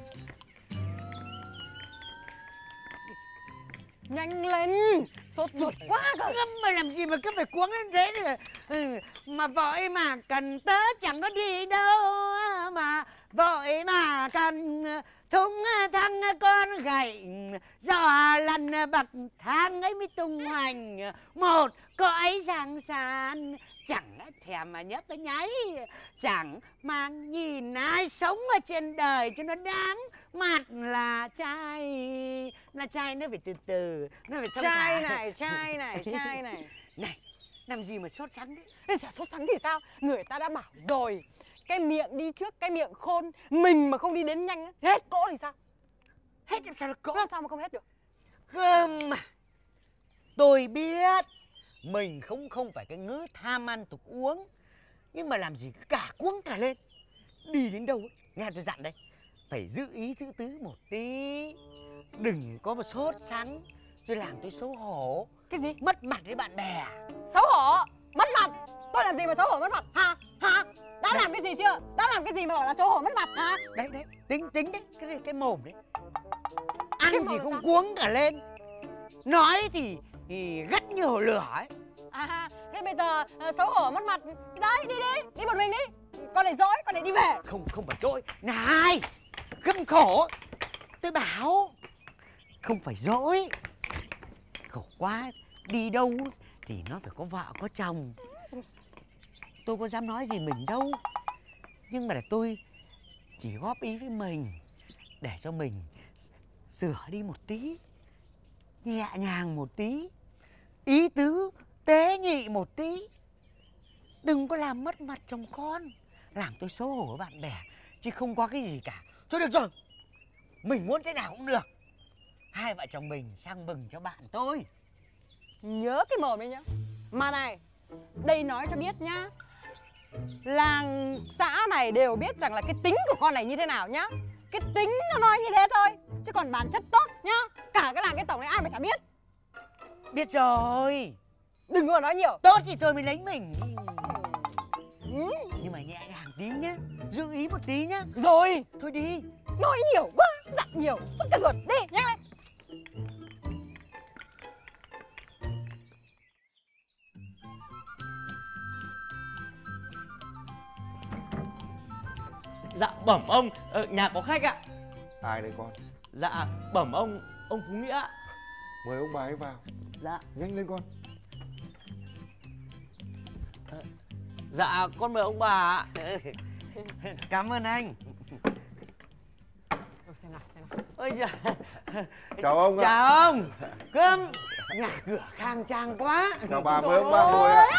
Nhanh lên, sốt ruột quá cơ. Mà làm gì mà cứ phải cuống đến thế nữa. Ừ, mà vội mà cần tớ chẳng có đi đâu. Mà vội mà cần thúng thăng con gậy. Giò lần bậc thang ấy mới tung hoành. Một cõi giang san. Chẳng thèm mà nhớ tới nháy. Chẳng mang nhìn ai sống ở trên đời cho nó đáng. Mặt là trai. Là trai nó phải từ từ. Nó phải thông Trai thả. này, trai này, trai này. Này, làm gì mà sốt sắng đấy? Thế chả sốt sắng thì sao? Người ta đã bảo rồi, cái miệng đi trước, cái miệng khôn. Mình mà không đi đến nhanh, hết cỗ thì sao? Hết làm sao được cỗ? Làm sao mà không hết được? Không mà. Tôi biết mình không không phải cái ngữ tham ăn tục uống. Nhưng mà làm gì cứ cả cuống cả lên. Đi đến đâu ấy, nghe tôi dặn đây, phải giữ ý giữ tứ một tí. Đừng có mà sốt sắng rồi làm tôi xấu hổ. Cái gì? Mất mặt với bạn bè. Xấu hổ, mất mặt. Tôi làm gì mà xấu hổ mất mặt? Hả? Hả? Đấy, Đã làm cái gì chưa? Đã làm cái gì mà bảo là xấu hổ mất mặt hả? Đấy đấy, tính tính đấy, cái cái mồm đấy. Ăn Cái thì mồm cũng sao? cuống cả lên. Nói thì thì gắt như hồ lửa ấy. À, thế bây giờ ờ, xấu hổ mất mặt. Đấy, đi đi, đi một mình đi. Con này dỗi, con này đi về. Không không phải dỗi. Này, gâm khổ. Tôi bảo không phải dỗi. Khổ quá, đi đâu thì nó phải có vợ có chồng. Tôi có dám nói gì mình đâu. Nhưng mà để tôi chỉ góp ý với mình, để cho mình sửa đi một tí, nhẹ nhàng một tí, ý tứ tế nhị một tí. Đừng có làm mất mặt chồng con, làm tôi xấu hổ với bạn bè, chứ không có cái gì cả. Thôi được rồi, mình muốn thế nào cũng được. Hai vợ chồng mình sang mừng cho bạn tôi. Nhớ cái mồm ấy nhá. Mà này, đây nói cho biết nhá, làng xã này đều biết rằng là cái tính của con này như thế nào nhá. Cái tính nó nói như thế thôi, chứ còn bản chất tốt nhá. Cả cái làng cái tổng này ai mà chả biết. Biết rồi. Đừng có nói nhiều. Tốt thì thôi mình lấy mình. Ừ. Nhưng mà nhẹ nhàng tí nhá, giữ ý một tí nhá. Rồi, Thôi đi. nói nhiều quá, dặn nhiều, suốt cả ruột. Đi, nhanh lên. Dạ bẩm ông, ờ, nhà có khách ạ. Ai đây con? Dạ bẩm ông, ông Phú Nghĩa ạ. Mời ông bà ấy vào. Dạ. Nhanh lên con. Dạ con mời ông bà ạ. Cảm ơn anh. Xem nào, xem nào. Ôi giời. Chào ông ạ. Chào ông. Cơm. Nhà cửa khang trang quá. Chào bà, mời ông bà ngồi ạ.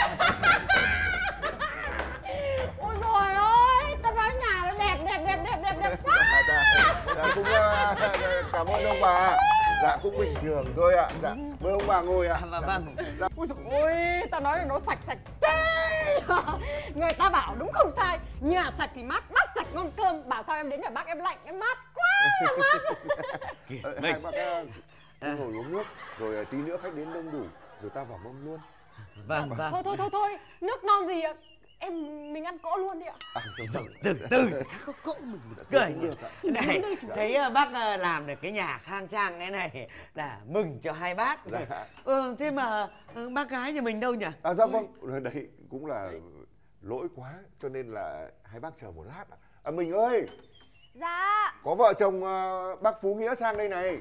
Ôi trời ơi, tao nói nhà nó đẹp, đẹp, đẹp, đẹp, đẹp, đẹp quá. Dạ, dạ, dạ, cũng uh, cảm ơn ông bà. Dạ cũng bình thường thôi ạ. Dạ, mời ông bà ngồi ạ. Vâng vâng. Dạ. Ôi trời ơi, tao nói là nó sạch sạch thế. Người ta bảo đúng không sai. Nhà sạch thì mát, bát sạch ngon cơm. Bảo sao em đến nhà bác em lạnh, em mát quá là mát. Ờ, hai bác uh, ngồi uống nước, rồi uh, tí nữa khách đến đông đủ, rồi ta vào mâm luôn. Vâng vâng. Thôi thôi thôi thôi, nước non gì ạ? Em mình ăn cỗ luôn đi ạ. À, Từ từ từ. Không cỗ mình cười. Này, thấy uh, bác uh, làm được cái nhà khang trang thế này là mừng cho hai bác. Dạ. Ừ, thế mà uh, bác gái nhà mình đâu nhỉ? À dạ vâng, đấy cũng là lỗi quá, cho nên là hai bác chờ một lát ạ. À, mình ơi, Dạ. có vợ chồng uh, bác Phú Nghĩa sang đây này.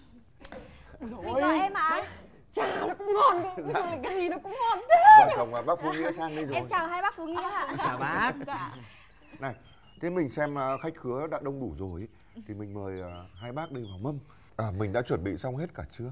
Mình gọi em ạ. Chả nó cũng ngon cơ. Ôi trời, cái gì nó cũng ngon thế. Vợ chồng uh, bác Phú Nghĩa sang đây rồi. Em chào hai bác Phú Nghĩa ạ. Chào bác. Dạ. Này, thế mình xem uh, khách khứa đã đông đủ rồi ấy, thì mình mời uh, hai bác đi vào mâm. À, mình đã chuẩn bị xong hết cả chưa?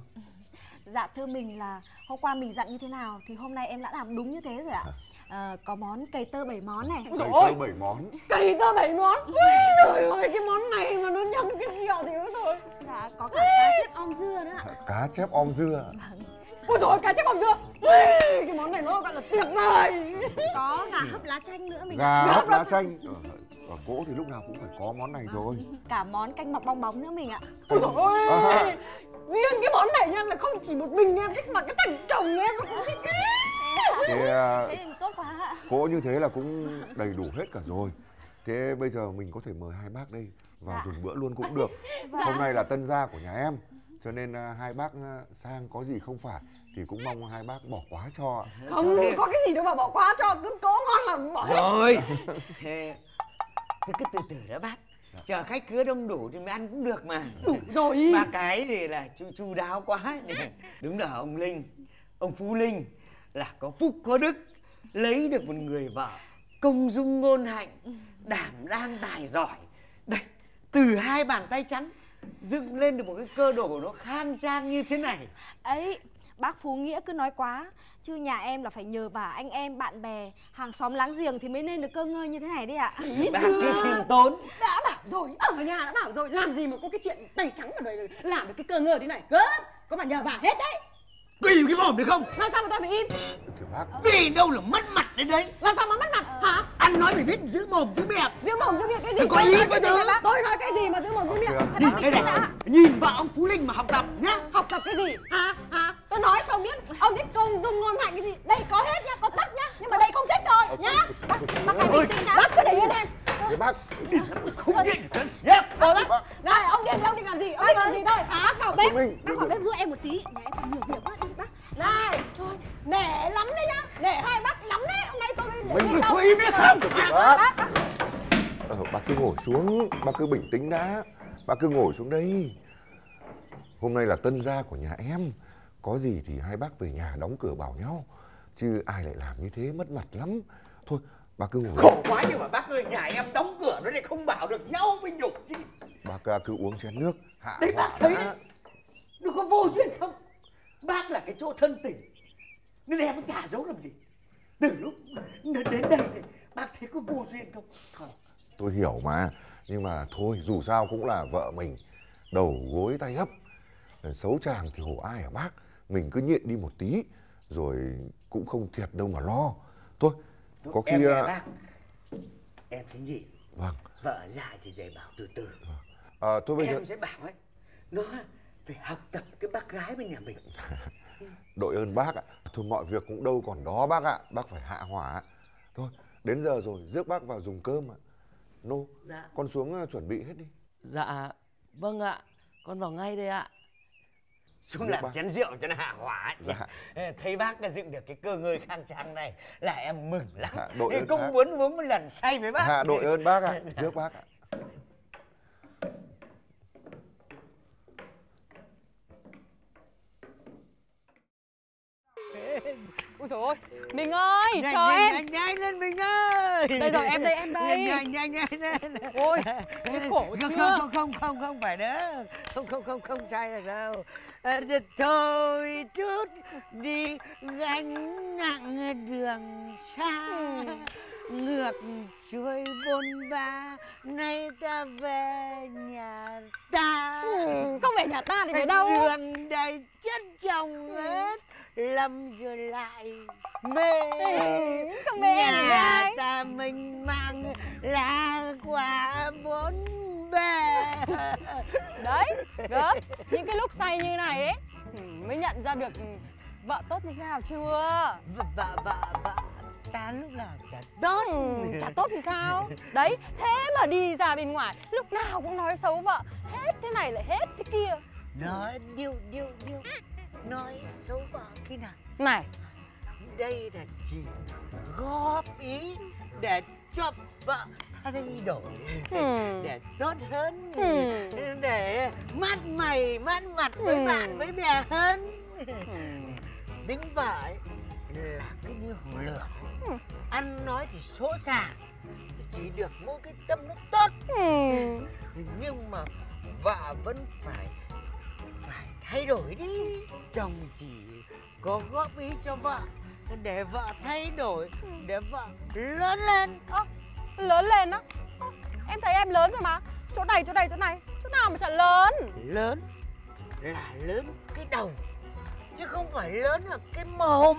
Dạ thưa mình là hôm qua mình dặn như thế nào thì hôm nay em đã làm đúng như thế rồi ạ. À, có món cây tơ bảy món này. Cây tơ bảy món. Cây tơ bảy món. Ui trời ơi, cái món này mà nó nhầm cái rượu thì ôi rồi. Dạ có cả cá chép om dưa nữa ạ. Cá chép om dưa. Ôi trời ơi, cá chép om dưa. Ui, cái món này nó gọi là tuyệt vời. Có gà hấp lá chanh nữa mình. Gà hấp lá chanh. Ở, ở cỗ thì lúc nào cũng phải có món này rồi. Cả món canh mọc bong bóng nữa mình ạ. Ôi trời ơi, riêng cái món này nha là không chỉ một mình em thích mà cái thằng chồng em nó cũng thích. Thế, Thế thì tốt quá ạ. cỗ như thế là cũng đầy đủ hết cả rồi. Thế bây giờ mình có thể mời hai bác đây vào Dạ. dùng bữa luôn cũng được. Hôm nay là tân gia của nhà em, cho nên uh, hai bác uh, sang có gì không phải thì cũng mong hai bác bỏ quá cho. Không có cái gì đâu mà bỏ qua cho, cứ cỗ ngon là bỏ hết. Rồi. Thế thế cứ từ từ đó bác. Chờ khách khứa đông đủ thì mới ăn cũng được mà. Đủ rồi. Mà cái thì là chu chu đáo quá. Đúng là ông Linh, ông Phú Linh là có phúc có đức, lấy được một người vợ công dung ngôn hạnh, đảm đang tài giỏi. Đây, từ hai bàn tay trắng dựng lên được một cái cơ đồ nó khang trang như thế này. Ấy, bác Phú Nghĩa cứ nói quá. Chứ nhà em là phải nhờ vả anh em, bạn bè, hàng xóm láng giềng thì mới nên được cơ ngơi như thế này đấy ạ. Bác cứ khiêm tốn. Đã bảo rồi, ở nhà đã bảo rồi, làm gì mà có cái chuyện tay trắng mà đời làm được cái cơ ngơi thế này. Cơ, có mà nhờ vả hết đấy. Im cái mồm được không? Làm sao mà tôi phải im? Thưa bác. Vì đâu là mất mặt đấy đấy. Làm sao mà mất mặt hả? Ăn nói phải biết giữ mồm giữ miệng. Giữ mồm giữ miệng cái gì? Có Tôi ý nói có cái gì thứ. mà tôi nói cái gì mà giữ mồm giữ miệng? Ok. Nhìn cái này, nhìn vào ông Phú Linh mà học tập nhá. Học tập cái gì? Hả? Hả? Tôi nói cho ông biết, ông thích công dung ngôn hạnh cái gì? Đây có hết nhá, có tất nhá, nhưng mà đây không thích thôi nhá. Bác hãy bình tĩnh đã. Bác cứ để yên em. Cái bác Không điện được. Cố lên. Này, ông điên thì ông định làm gì? Ông định làm gì thôi? Hả? Vào bếp. Mình Bác vào bếp giúp em một tí. Nhà em còn nhiều việc quá, đi bác. Này, thôi, nể lắm đấy nhá. Nể hai bác lắm đấy. Hôm nay tôi đi để Mình đâu. có ý biết không? Bác. Ờ, bác cứ ngồi xuống, bác cứ bình tĩnh đã. Bác cứ ngồi xuống đây. Hôm nay là tân gia của nhà em. Có gì thì hai bác về nhà đóng cửa bảo nhau. Chứ ai lại làm như thế mất mặt lắm. Thôi, bác cứ ngồi. Khổ quá nhưng mà bác ơi, nhà em đóng cửa nó lại không bảo được nhau mới nhục chứ. Bác cứ uống chén nước, hạ Đấy hỏa bác thấy đã. đấy, nó có vô duyên không? Bác là cái chỗ thân tình nên em cũng chả giấu làm gì. Từ lúc đến đây này, bác thấy có vô duyên không? Thôi. Tôi hiểu mà. Nhưng mà thôi, dù sao cũng là vợ mình. Đầu gối tay ấp. Xấu chàng thì hổ ai hả bác. Mình cứ nhịn đi một tí. Rồi cũng không thiệt đâu mà lo. Thôi, Thôi, có khi... em nghe bác, em sẽ nhịn. Vâng. Vợ dạy thì dạy bảo từ từ. À, thôi bây Em giờ... sẽ bảo ấy, nó phải học tập cái bác gái bên nhà mình. Đội ơn bác ạ. Thôi mọi việc cũng đâu còn đó bác ạ. Bác phải hạ hỏa. Thôi, đến giờ rồi, rước bác vào dùng cơm ạ. Nô, Dạ. con xuống uh, chuẩn bị hết đi. Dạ, vâng ạ. Con vào ngay đây ạ. Xuống Rước làm bác. chén rượu cho nó hạ hỏa ấy. Dạ. Thấy bác đã dựng được cái cơ ngơi khang trang này là em mừng lắm. Dạ, đội ơn cũng bác. muốn uống một lần say với bác. Hạ đội ơn bác ạ. Rước bác ạ. Ôi dồi ôi, Mình ơi, Nhanh, chờ nhanh, em. nhanh, nhanh lên Mình ơi. Đây rồi, em đây, em đây. Nhanh, nhanh, nhanh, nhanh. Ôi, ôi khổ Không, chưa? không, không, không, không phải đó. Không, không, không, không sai được đâu. À, thôi chút đi gánh nặng đường xa. Ngược xuôi bôn ba, nay ta về nhà ta. Ừ, không về nhà ta thì về đâu? Đường đầy chất chồng hết, lâm rồi lại mê. Ừ, không mê em thì mê Nhà ai? ta mình mang lá quả bốn bề. Đấy, gớm. Những cái lúc say như này đấy ừ, mới nhận ra được vợ tốt như thế nào chưa? Vợ, vợ, vợ, vợ ta lúc nào chả tốt. Ừ, chả tốt thì sao? Đấy, thế mà đi ra bên ngoài lúc nào cũng nói xấu vợ. Hết thế này lại hết thế kia. Nói điêu, điêu, điêu. Nói xấu vợ khi nào? Này, Đây là chỉ góp ý để cho vợ thay đổi, Ừ. để tốt hơn, Ừ. để mát mày mát mặt với Ừ. bạn với bè hơn. ừ. Tính vợ ấy là cái như hồ lửa, Ừ. ăn nói thì số sàng, chỉ được mỗi cái tâm nó tốt. Ừ. Nhưng mà vợ vẫn phải phải thay đổi đi. Chồng chỉ có góp ý cho vợ để vợ thay đổi, để vợ lớn lên. Ơ, lớn lên á? Ơ, em thấy em lớn rồi mà. Chỗ này, chỗ này, chỗ này, chỗ nào mà chả lớn. Lớn là lớn cái đầu, chứ không phải lớn ở cái mồm.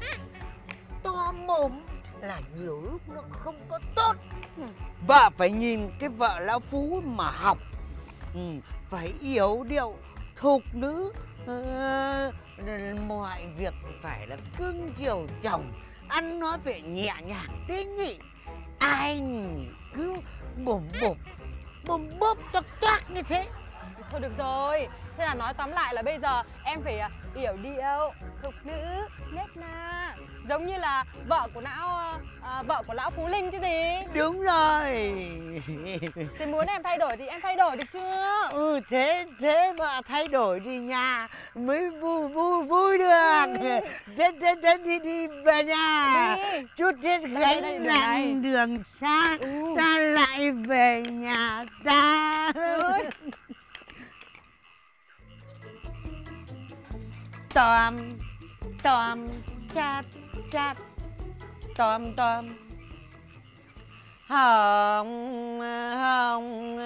To mồm là nhiều lúc nó không có tốt. Vợ phải nhìn cái vợ lão phú mà học. Ừ, phải yếu điệu thục nữ. Ờ, mọi việc phải là cưng chiều chồng, ăn nói phải nhẹ nhàng tế nhị. Ai cứ bùm bụp bùm bốp toác toác như thế. Thôi được rồi. Thế là nói tóm lại là bây giờ em phải à, yểu điệu, thục nữ, nết na, giống như là vợ của lão à, vợ của lão Phú Linh chứ gì. Đúng rồi. Thì muốn em thay đổi thì em thay đổi được chưa? Ừ, thế thế mà thay đổi thì nhà mới vui vui vui được. Ừ. Thế thế thế đi đi về nhà. Đi. Chút hết Đây, đây, đây, gánh đường này. nặng đường xa, Ừ. ta lại về nhà ta. Ơi. Tòm tòm chát chát tòm tòm hồng hồng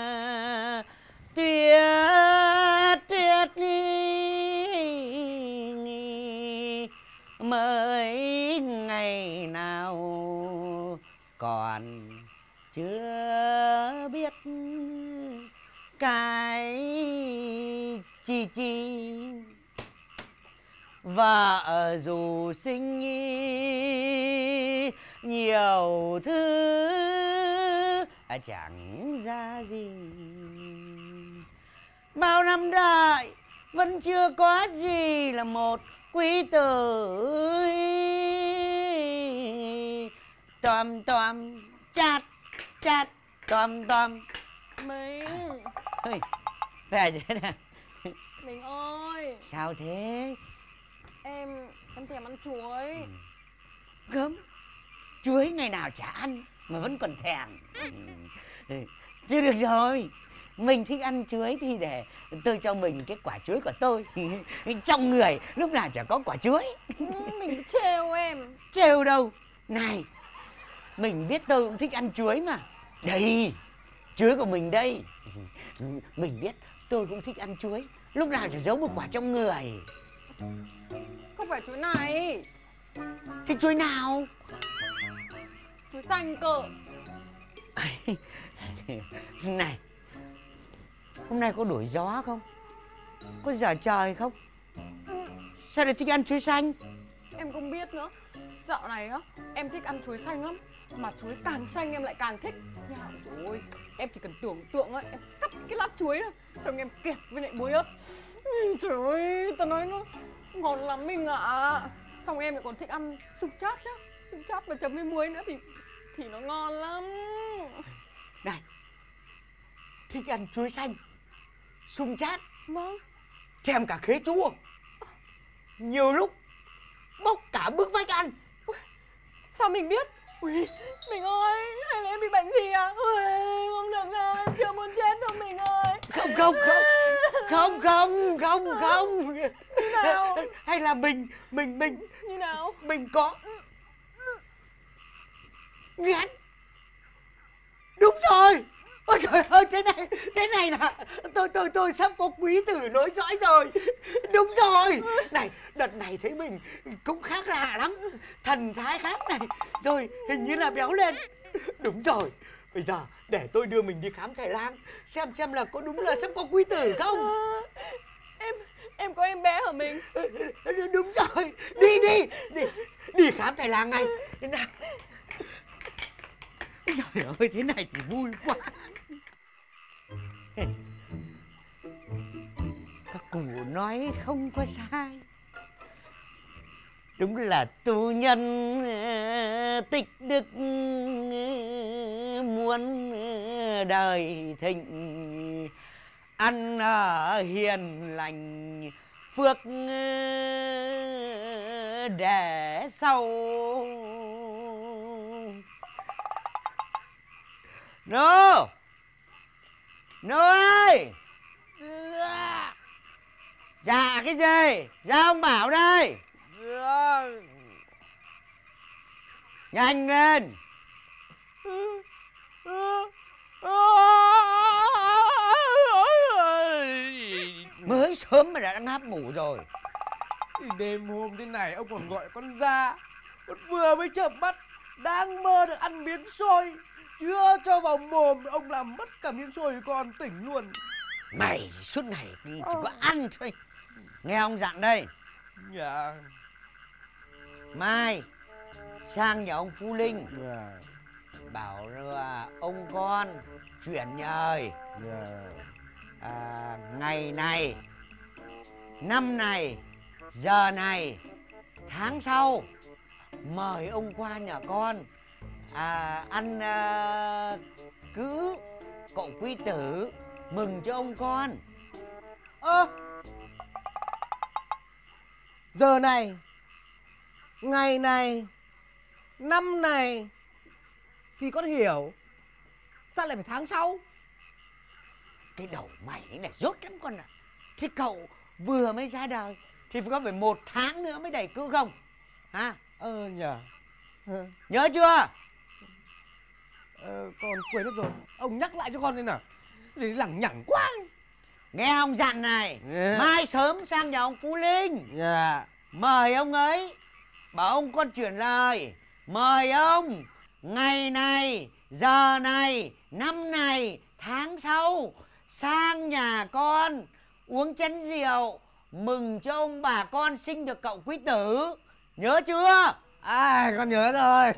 tuyết tuyết đi mới ngày nào còn chưa biết cái chi chi Vợ dù sinh nhiều thứ à, chẳng ra gì, bao năm đợi vẫn chưa có gì là một quý tử. Toàm toàm chát chát toàm toàm. Mình Ôi, về thế nào? Mình ơi. Sao thế? Em em thèm ăn chuối. Gớm, chuối ngày nào chả ăn mà vẫn còn thèm. Chứ được rồi, mình thích ăn chuối thì để tôi cho mình cái quả chuối của tôi. Trong người lúc nào chả có quả chuối. Mình trêu em. Trêu đâu. Này, mình biết tôi cũng thích ăn chuối mà. Đây, chuối của mình đây. Mình biết tôi cũng thích ăn chuối, lúc nào chả giấu một quả trong người. Không phải chuối này. Thế chuối nào? Chuối xanh cơ. Này, hôm nay có đổi gió không? Có giờ trời không? Sao lại thích ăn chuối xanh? Em không biết nữa. Dạo này á, em thích ăn chuối xanh lắm. Mà chuối càng xanh em lại càng thích. Nhào rồi, em chỉ cần tưởng tượng á, em cắt cái lát chuối á, xong em kẹp với lại muối ớt. Trời ơi, tao nói nó ngon lắm mình ạ. À. Xong em lại còn thích ăn súp chát nhá. Súp chát mà chấm với muối nữa thì thì nó ngon lắm. Này, thích ăn chuối xanh, sung chát, Vâng, kèm cả khế chua. Nhiều lúc bốc cả bức vách ăn. sao mình biết? Ui, mình ơi, hay là em bị bệnh gì à? Ui, không được đâu, em chưa muốn chết đâu mình ơi. Không không không không không không không. Như nào? Hay là mình mình mình Như nào? mình có nghén. Đúng rồi. Ôi trời ơi, thế này thế này là tôi tôi tôi sắp có quý tử nối dõi rồi. Đúng rồi. Này, đợt này thấy mình cũng khác lạ lắm, thần thái khác này, rồi hình như là béo lên. Đúng rồi. Bây giờ để tôi đưa mình đi khám thầy lang, xem xem là có đúng là sắp có quý tử không. À, em em có em bé hả mình? Đúng rồi. Đi đi đi đi khám thầy lang ngay. Nào. Trời ơi, thế này thì vui quá. Các cụ nói không có sai. Đúng là tu nhân tích đức muôn đời thịnh, ăn hiền lành phước để sau. Nô Nô ơi. Dạ cái gì? Dạ ông Bảo đây. Nhanh lên. Mới sớm mà đã ngáp ngủ rồi. Đêm hôm thế này ông còn gọi con ra. Con vừa mới chợp mắt đang mơ được ăn miếng xôi, chưa cho vào mồm ông làm mất cả miếng xôi của con tỉnh luôn. Mày suốt ngày chỉ có ăn thôi. Nghe ông dặn đây. Dạ. Mai sang nhà ông Phú Linh. Dạ. Bảo là ông con chuyển nhời. Dạ. À, ngày này, năm này, giờ này, tháng sau mời ông qua nhà con à, ăn à, cứ cậu quý tử, mừng cho ông con. Ơ à, giờ này, ngày này, năm này thì con hiểu. Sao lại phải tháng sau? Cái đầu mày ấy là dốt lắm con ạ. À. Thế cậu vừa mới ra đời thì phải có phải một tháng nữa mới đầy cữ không? Hả? Ờ nhờ. Nhớ chưa? Ờ, con quên mất rồi. Ông nhắc lại cho con thế nào. Để lẳng nhẳng quá. Nghe ông dặn này. Yeah. Mai sớm sang nhà ông Phú Linh. Dạ. Mời ông ấy. Bảo ông con chuyển lời. Mời ông ngày này, giờ này, năm này, tháng sau sang nhà con uống chén rượu, mừng cho ông bà con sinh được cậu quý tử. Nhớ chưa? À, con nhớ rồi.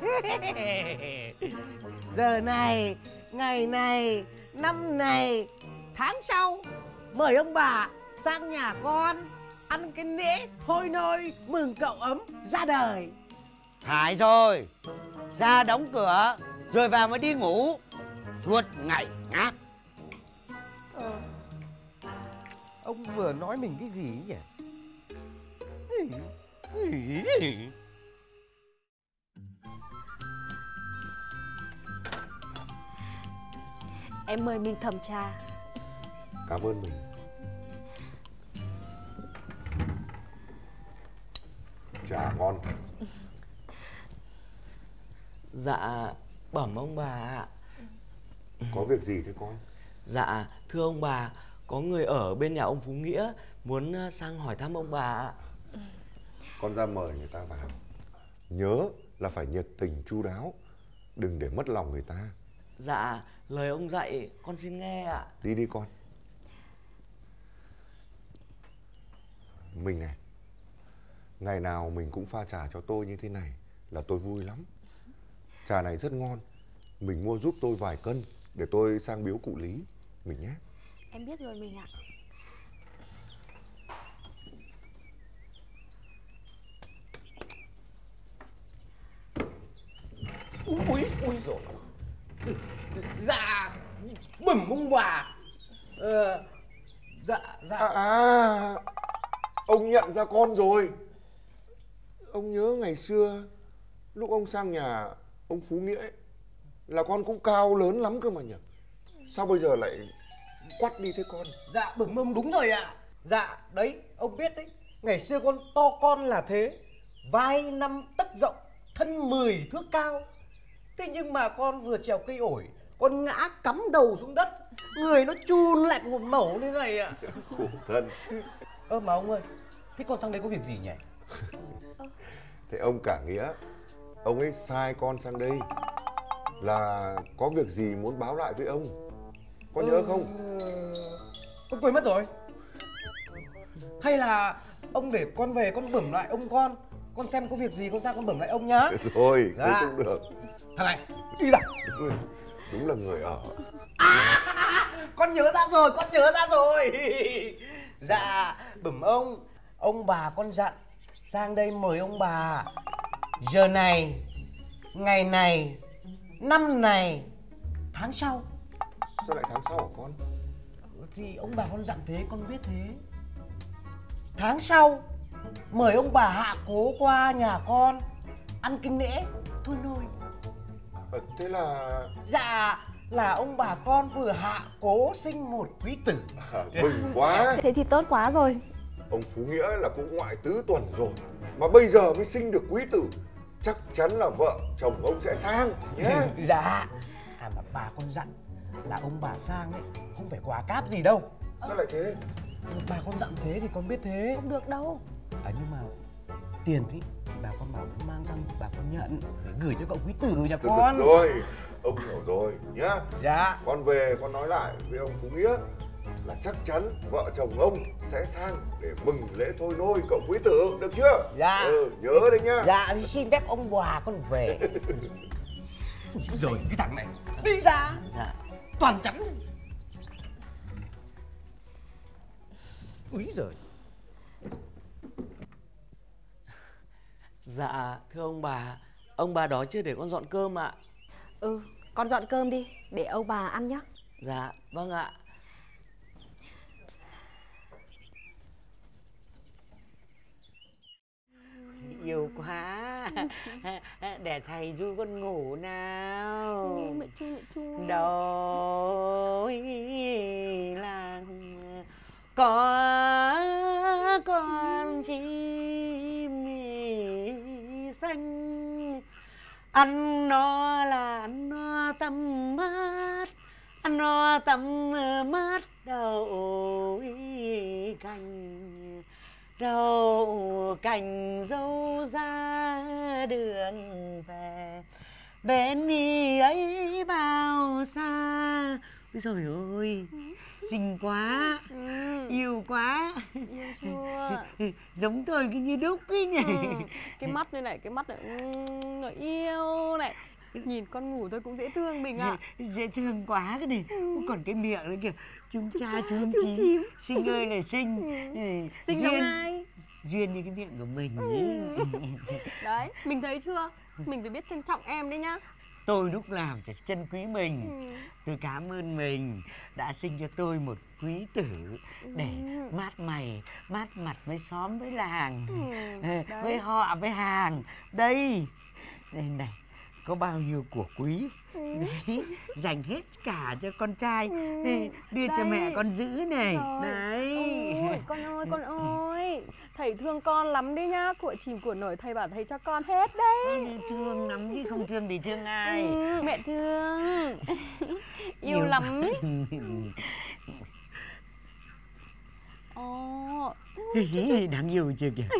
Giờ này, ngày này, năm này, tháng sau, mời ông bà sang nhà con ăn cái nễ thôi nôi mừng cậu ấm ra đời. Phải rồi, ra đóng cửa rồi vào mới đi ngủ suốt ngày ngáp. Ờ, ông vừa nói mình cái gì nhỉ? Em mời mình thẩm trà. Cảm ơn mình. Trà ngon thật. Dạ, bẩm ông bà ạ. Có việc gì thế con? Dạ, thưa ông bà, có người ở bên nhà ông Phú Nghĩa muốn sang hỏi thăm ông bà ạ. Con ra mời người ta vào. Nhớ là phải nhiệt tình chu đáo, đừng để mất lòng người ta. Dạ, lời ông dạy con xin nghe ạ. Đi đi con. Mình này, ngày nào mình cũng pha trà cho tôi như thế này là tôi vui lắm. Trà này rất ngon, mình mua giúp tôi vài cân để tôi sang biếu cụ Lý mình nhé. Em biết rồi mình ạ. Ui, ui rồi. Dạ, bẩm ông bà. Ờ, dạ, dạ. À, à, ông nhận ra con rồi. Ông nhớ ngày xưa lúc ông sang nhà ông Phú Nghĩa ấy, là con cũng cao lớn lắm cơ mà nhỉ? Sao bây giờ lại quắt đi thế con? Dạ, bẩm ông đúng rồi ạ. Dạ, đấy, ông biết đấy. Ngày xưa con to con là thế, vai năm tấc rộng, thân mười thước cao. Thế nhưng mà con vừa trèo cây ổi, con ngã cắm đầu xuống đất, người nó chun lại một mẩu như này ạ. Khổ thân. Ơ mà ông ơi, thế con sang đây có việc gì nhỉ? Thế ông cả nghĩa, ông ấy sai con sang đây là có việc gì muốn báo lại với ông. Con nhớ không? Con quên mất rồi. Hay là ông để con về con bẩm lại ông con, con xem có việc gì con ra con bẩm lại ông nhá. Rồi, dạ. thế cũng được. Thằng này, đi ra. Đúng, đúng là người ở. À, con nhớ ra rồi, con nhớ ra rồi. Dạ, bẩm ông, ông bà con dặn sang đây mời ông bà. Giờ này, ngày này, năm này, tháng sau. Sao lại tháng sau hả con? Thì ông bà con dặn thế, con biết thế. Tháng sau mời ông bà hạ cố qua nhà con ăn cơm nễ thôi nôi. À, thế là... Dạ, là ông bà con vừa hạ cố sinh một quý tử. À, mừng quá. Thế thì tốt quá rồi. Ông Phú Nghĩa là cũng ngoại tứ tuần rồi mà bây giờ mới sinh được quý tử, chắc chắn là vợ chồng ông sẽ sang nhé. Dạ. À mà bà con dặn là ông bà sang ấy không phải quà cáp gì đâu. Sao lại thế? Bà con dặn thế thì con biết thế. Không được đâu. À nhưng mà tiền thì bà con bảo mang sang bà con nhận để gửi cho cậu quý tử nhà Được con. rồi, ông hiểu rồi nhá. Dạ. Con về con nói lại với ông Phú Nghĩa là chắc chắn vợ chồng ông sẽ sang để mừng lễ thôi nôi cậu quý tử, được chưa? Dạ. Ừ, nhớ đấy nhá. Dạ, thì xin phép ông bà con về. Rồi cái thằng này đi ra. Dạ. Toàn chắn. Úi giời. Dạ, thưa ông bà, ông bà đó chưa để con dọn cơm ạ. Ừ, con dọn cơm đi, để ông bà ăn nhé. Dạ, vâng ạ. Yêu quá. Để thầy du con ngủ nào. Mẹ chu, mẹ chu. Đôi là có con chim xanh, ăn nó là ăn nó tắm mát, ăn nó tắm mát đậu cành, đậu cành dâu ra đường về, bên đi ấy bao xa. Ôi trời ơi, xinh quá, Ừ. yêu quá. Yêu chưa? Giống tôi cứ như đúc ấy nhỉ. Ừ. Cái mắt này này, cái mắt này ừ, nó yêu này. Nhìn con ngủ tôi cũng dễ thương mình ạ. Dễ thương quá cái này. Ừ. Còn cái miệng nữa kìa, chúng cha chúm Chúm chím. chím. Xinh ơi là xinh. Ừ. Ừ, Xinh giống duyên, ai? duyên như cái miệng của mình Ừ. ấy. Đấy, mình thấy chưa? Mình phải biết trân trọng em đấy nhá. Tôi lúc nào chả trân quý mình. Ừ. Tôi cảm ơn mình đã sinh cho tôi một quý tử để Ừ. mát mày, mát mặt với xóm với làng, Ừ. ờ, Đấy. với họ với hàng. Đây, đây này, có bao nhiêu của quý. Ừ. Đấy, dành hết cả cho con trai. Ừ. Ê, đưa cho Đây. mẹ con giữ này. Rồi. Đấy. Ôi, con ơi, con ơi. Thầy thương con lắm đấy nhá. Của chìm của nổi thầy bảo thầy cho con hết đấy. Thương lắm chứ không thương thì thương ai. Ừ, mẹ thương. Yêu lắm. Ồ. Đáng yêu chưa kìa.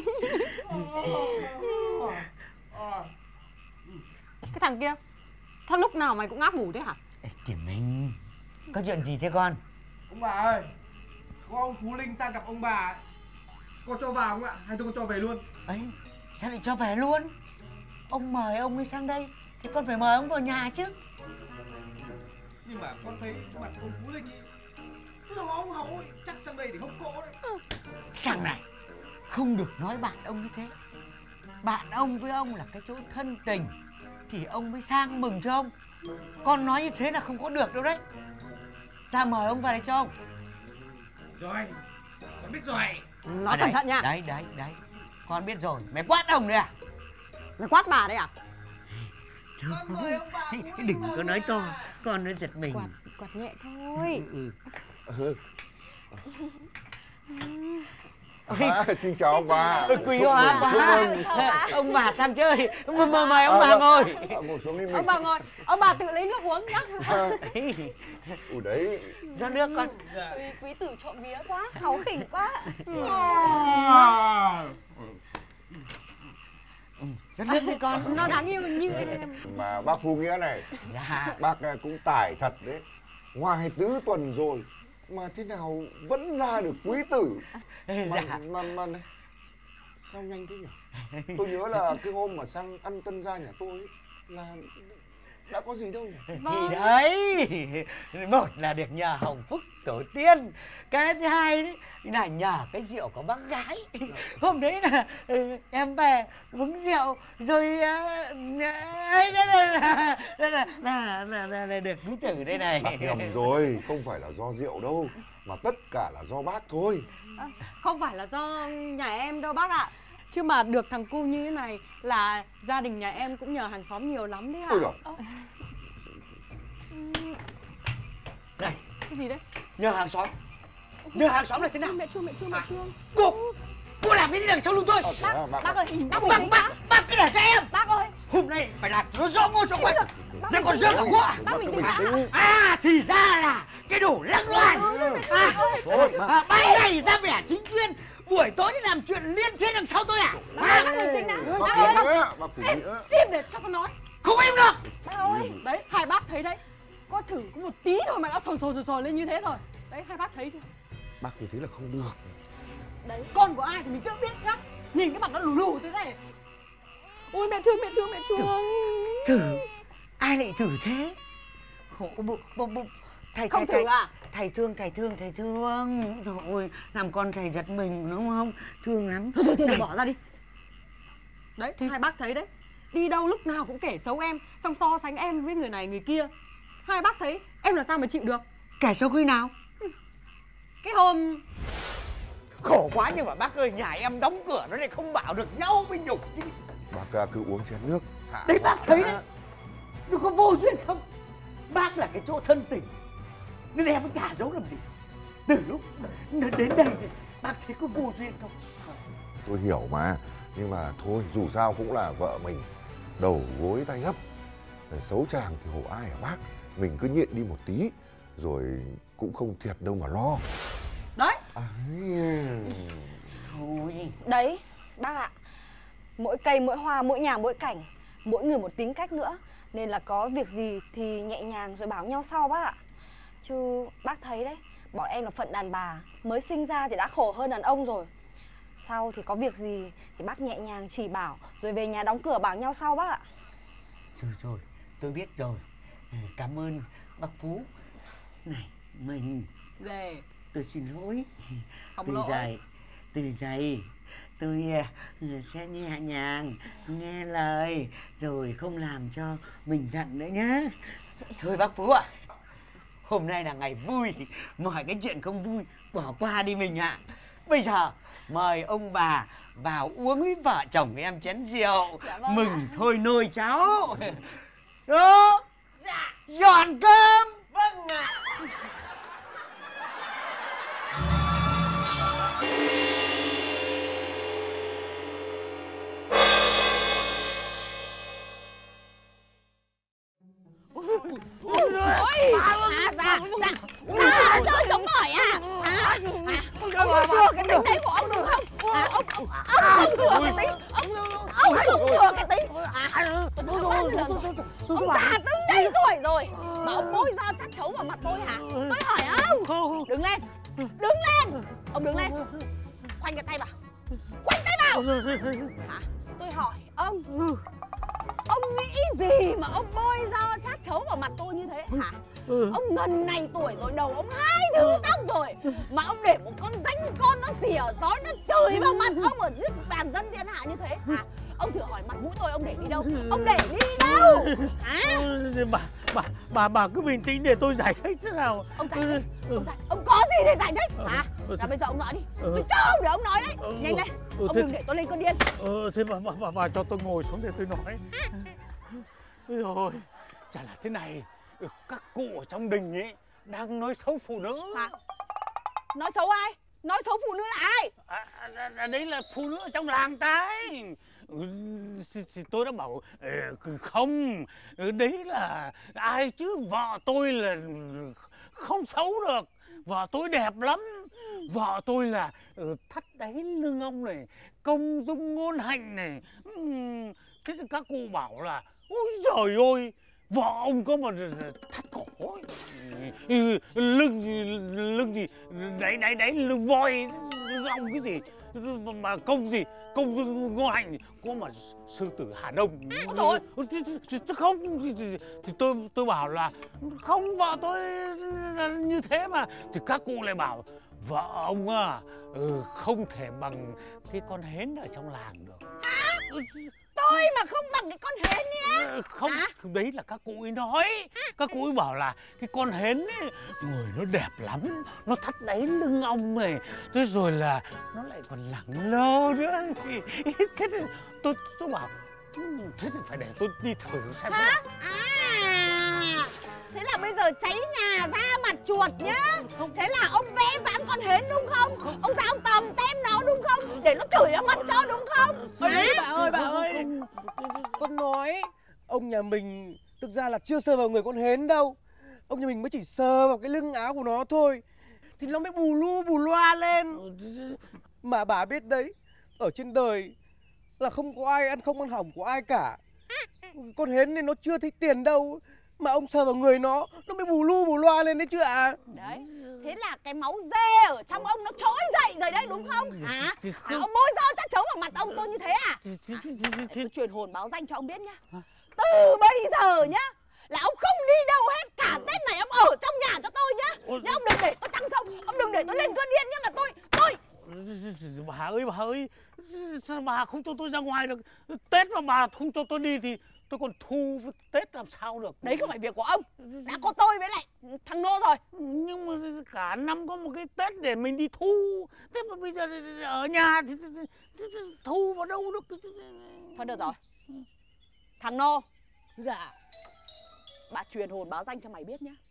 Cái thằng kia, sao lúc nào mày cũng ngáp ngủ thế hả? Ê, Kiểm Minh, có chuyện gì thế con? Ông bà ơi, có ông Phú Linh sang gặp ông bà. Con cho vào không ạ? Hay tôi con cho về luôn? Ấy, sao lại cho về luôn? Ông mời ông ấy sang đây thì con phải mời ông vào nhà chứ. Nhưng mà con thấy mặt ông Phú Linh nó hóng hậu ấy, chắc sang đây để hốc cỗ đấy. Thằng này không được nói bạn ông như thế. Bạn ông với ông là cái chỗ thân tình thì ông mới sang mừng cho ông. Con nói như thế là không có được đâu đấy. Ra mời ông vào đây cho ông. Rồi, con biết rồi. Nói cẩn thận nha. Đấy, đấy, đấy. Con biết rồi. Mày quát ông đấy à? Mày quát bà đấy à? Con mời ông bà Phú Linh Đừng vào có nói nhà. to, con nó giật mình. Quạt, quạt nhẹ thôi. Ừ, Ừ. ừ. À, xin chào ông bà. Ôi, quý Chúc hóa mừng, chúc quá. mừng. Ông bà sang chơi. Mời, mời, mời ông À, bà vâng. ngồi. À, ngồi xuống đi mình. Ông bà ngồi, ông bà tự lấy nước uống nhá. Ủa đấy. Cho nước con. Dạ. Quý, quý tử trộm vía quá, kháu khỉnh quá. Cho nước đi con. Nó đáng yêu như em. Mà bác Phú Nghĩa này, Dạ. bác à, cũng tài thật đấy. Ngoài tứ tuần rồi mà thế nào vẫn ra được quý tử. Mà, Dạ. mà, mà này, sao nhanh thế nhỉ? Tôi nhớ là cái hôm mà sang ăn tân gia nhà tôi ấy, là đã có gì đâu nhỉ? Thì đấy, một là được nhờ hồng phúc tổ tiên, cái thứ hai đấy là nhờ cái rượu của bác gái. Hôm đấy là ừ, em về uống rượu rồi ấy đó là là là là, là, là, là được quý tử đây này. Bác nhầm rồi, không phải là do rượu đâu, mà tất cả là do bác thôi. À, không phải là do nhà em đâu bác ạ. Chứ mà được thằng cu như thế này là gia đình nhà em cũng nhờ hàng xóm nhiều lắm đấy ạ. Ôi giời. Ờ. Này, Cái gì đấy? nhờ hàng xóm. Nhờ hàng xóm là thế nào? Mẹ Trương, mẹ Trương, mẹ Trương. Cô, cô làm cái gì đằng sau lưng tôi? Ờ, thế à, bác Bác ơi, bác Bác, bình tĩnh bác, đã. bác cứ để cho em. Bác ơi, Hôm nay phải làm cho nó rõ ngôi cho quay. bác Nó bình còn tĩnh rớt đã. cả quá. Bác bình tĩnh bình đã. tĩnh. À, thì ra là cái đồ lăng loàn. À, Thôi, à, ban ngày ra vẻ chính chuyên, buổi tối thì làm chuyện liên thiên đằng sau tôi à? Bác, bác bình tĩnh đã. Bác Bác Phú ơi, Nghĩa, bác Phú Nghĩa. im để cho con nói. Không im được. Bác ơi, đấy, hai bác thấy đấy. Con thử có một tí thôi mà đã sồn sồn sồn sồn lên như thế rồi. Đấy, hai bác thấy chưa? Bác thì thế là không được. Đấy, con của ai thì mình tự biết nhá. Nhìn cái mặt nó lù lù thế này. Ôi mẹ thương, mẹ thương, mẹ thương. Thử, ai lại thử thế? Khổ bộ, bộ, bộ. Thầy, Không thầy, thử à? Thầy thương, thầy thương, thầy thương. Trời ơi, làm con thầy giật mình đúng không? Thương lắm. Thôi thôi thôi, Này, bỏ ra đi. Đấy, hai bác thấy đấy. Đi đâu lúc nào cũng kể xấu em, xong so sánh em với người này người kia. Hai bác thấy em làm sao mà chịu được. kể sau khi nào? Cái hôm Khổ quá nhưng mà bác ơi, nhà em đóng cửa nó lại không bảo được nhau mới nhục chứ. Bác à, cứ uống chén nước. Hạ Đấy bác thấy đã. đấy. Nó có vô duyên không? Bác là cái chỗ thân tình nên em cũng chả giấu làm gì. Từ lúc nó đến đây thì bác thấy có vô duyên không? Tôi hiểu mà, nhưng mà thôi dù sao cũng là vợ mình, đầu gối tay gấp, xấu chàng thì hộ ai hả bác. Mình cứ nhịn đi một tí rồi cũng không thiệt đâu mà lo. đấy. À, Thôi. Đấy, bác ạ. Mỗi cây, mỗi hoa, mỗi nhà, mỗi cảnh, mỗi người một tính cách nữa. Nên là có việc gì thì nhẹ nhàng rồi bảo nhau sau bác ạ. Chứ bác thấy đấy, Bọn em là phận đàn bà, mới sinh ra thì đã khổ hơn đàn ông rồi. Sau thì có việc gì thì bác nhẹ nhàng chỉ bảo, rồi về nhà đóng cửa bảo nhau sau bác ạ. Rồi rồi, tôi biết rồi. Cảm ơn bác Phú. Này, mình... Về. Tôi xin lỗi. Không từ lỗi. Giày, từ giày tôi sẽ nhẹ nhàng, nghe lời, rồi không làm cho mình giận nữa nhá. Thôi bác Phú ạ, à, hôm nay là ngày vui, mọi cái chuyện không vui bỏ qua đi mình ạ. À. Bây giờ mời ông bà vào uống với vợ chồng em chén rượu. Dạ vâng mừng ạ. Thôi nôi cháu. Đó, dạ. Dọn cơm. Vâng ạ. Ôi ôi, à, dạ, dạ, dạ, chơi chống mỏi à? À, à, ông không chừa cái tính đấy của ông đúng không? À, ông, ông, ông không chừa cái tính, ông, ông không chừa cái tính. À, ông già tới đây tuổi rồi, mà ông bôi dao chát chấu vào mặt tôi hả? Tôi hỏi ông, đứng lên, đứng lên, ông đứng lên, khoanh cái tay vào, khoanh tay vào. Hả? Tôi hỏi ông. Ông nghĩ gì mà ông bôi dao chát chấu vào mặt tôi như thế hả? Ừ. Ông ngần này tuổi rồi, đầu ông hai thứ tóc rồi, mà ông để một con ranh con nó xỉa gió nó chửi vào mặt ông ở trước bàn dân thiên hạ như thế hả? Ông thử hỏi mặt mũi tôi ông để đi đâu? Ông để đi đâu? Hả? Bà, bà, bà, bà cứ bình tĩnh để tôi giải thích thế nào. Ông giải thích, ông, giải, ông có gì để giải thích hả? Là bây giờ ông nói đi, tôi cho ông để ông nói đấy. Nhanh lên, ông đừng để tôi lên cơn điên. Ờ, thế bà, bà, bà, bà cho tôi ngồi xuống để tôi nói. Rồi, chả là thế này, các cụ ở trong đình ấy đang nói xấu phụ nữ. Hả? Nói xấu ai? Nói xấu phụ nữ là ai? À, à, đấy là phụ nữ ở trong làng ta ấy. Ừ, thì, thì tôi đã bảo không, đấy là ai chứ, vợ tôi là không xấu được, vợ tôi đẹp lắm, vợ tôi là thắt đáy lưng ông này, công dung ngôn hạnh này. Thế thì các cụ bảo là ôi trời ơi, vợ ông có một thắt cổ ấy. Lưng gì, lưng gì, đấy đấy đấy lưng voi, lưng ông cái gì mà công gì, công dung ngôn hạnh, có mà sư tử Hà Đông. Thôi không thì, thì, thì tôi tôi bảo là không, vợ tôi là như thế mà, thì các cụ lại bảo vợ ông à, ừ, không thể bằng cái con hến ở trong làng được. Tôi mà không bằng cái con hến nhé. Không, à? Đấy là các cụ ấy nói. Các cụ ấy bảo là cái con hến ấy, người nó đẹp lắm, nó thắt đáy lưng ông này, thế rồi là nó lại còn lẳng lơ nữa. Thế thì tôi tôi bảo thế thì phải để tôi đi thử xem. Hả? À, thế là bây giờ cháy nhà ra mặt chuột nhá. Thế là ông vẽ vãn con hến đúng không? không? Ông ra ông tầm tem nó đúng không? Để nó chửi vào mặt cho đúng không? Đấy, bà ơi, bà ơi, con nói ông nhà mình thực ra là chưa sờ vào người con hến đâu. Ông nhà mình mới chỉ sờ vào cái lưng áo của nó thôi, thì nó mới bù lu bù loa lên. Mà bà biết đấy, ở trên đời là không có ai ăn không ăn hỏng của ai cả. Con hến này nó chưa thấy tiền đâu, mà ông sờ vào người nó, nó mới bù lu bù loa lên đấy chứ ạ. À? Đấy, thế là cái máu dê ở trong ông nó trỗi dậy rồi đấy đúng không? Hả? À, ông bôi dao chát chấu vào mặt ông tôi như thế à? À, tôi truyền hồn báo danh cho ông biết nhá. Từ bây giờ nhá, là ông không đi đâu hết, cả Tết này ông ở trong nhà cho tôi nhá. Nhá, ông đừng để tôi tăng sông, ông đừng để tôi lên cơn điên nhá, mà tôi, tôi Bà ơi, bà ơi, sao bà không cho tôi ra ngoài được? Tết mà bà không cho tôi đi thì tôi còn thu Tết làm sao được? Đấy không phải việc của ông, đã có tôi với lại thằng Nô rồi. Nhưng mà cả năm có một cái Tết để mình đi thu, thế mà bây giờ ở nhà thì, thì, thì, thì thu vào đâu được? Thôi được rồi, thằng Nô. Dạ. Bà truyền hồn báo danh cho mày biết nhá.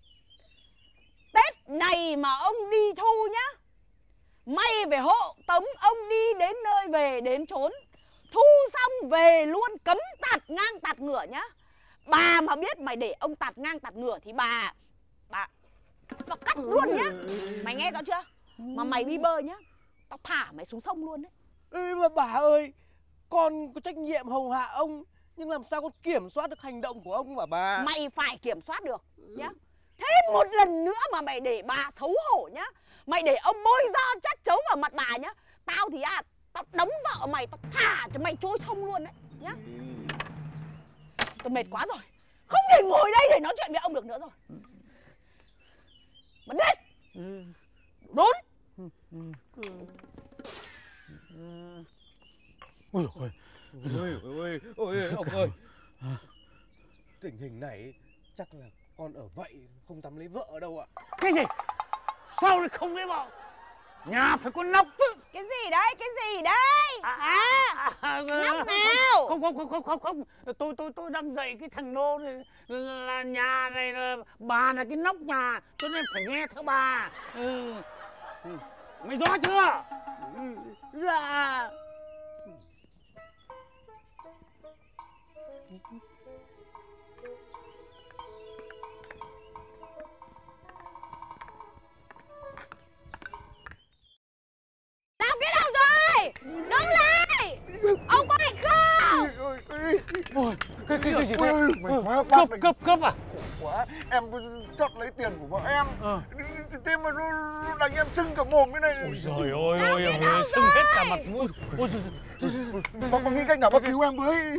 Tết này mà ông đi thu nhá, mày phải hộ tống ông đi đến nơi về đến chốn. Thu xong về luôn, cấm tạt ngang tạt ngửa nhá. Bà mà biết mày để ông tạt ngang tạt ngửa thì bà Bà Tao cắt luôn nhá. Mày nghe rõ chưa? Mà mày đi bơi nhá, tao thả mày xuống sông luôn đấy. Ê mà bà ơi, con có trách nhiệm hầu hạ ông, nhưng làm sao con kiểm soát được hành động của ông mà bà? Mày phải kiểm soát được nhá. Thêm một lần nữa mà mày để bà xấu hổ nhá, mày để ông bôi da chất chấu vào mặt bà nhá, tao thì à, tao đóng vợ mày, tao thả cho mày trôi sông luôn đấy nhá. Tôi mệt quá rồi, không thể ngồi đây để nói chuyện với ông được nữa rồi. Mất hết. Đốn. Ôi ôi ôi ôi ôi ông ơi, tình hình này chắc là con ở vậy không dám lấy vợ đâu ạ. Cái gì? Sao lại không lấy vợ? Nhà phải có nóc chứ. Cái gì đấy? Cái gì đấy? Hả? À, nóc nào? Không không không không không không. Tôi tôi tôi đang dạy cái thằng Đô này là nhà này là bà là cái nóc nhà, cho nên phải nghe theo bà. Ừ. Mày rõ chưa? Dạ. Tao cái đâu rồi? Đứng lại! Ông có lạnh không? Ôi, cái cái cái gì thế? Mày quá bác Cướp cướp cướp à? quá, em chót lấy tiền của vợ em. Ờ. Thế mà nó, nó đánh em sưng cả mồm cái này. Ôi trời ơi ơi, ơi sưng hết cả mặt mũi. Ôi bác bác nghĩ cách nào bác cứu em với.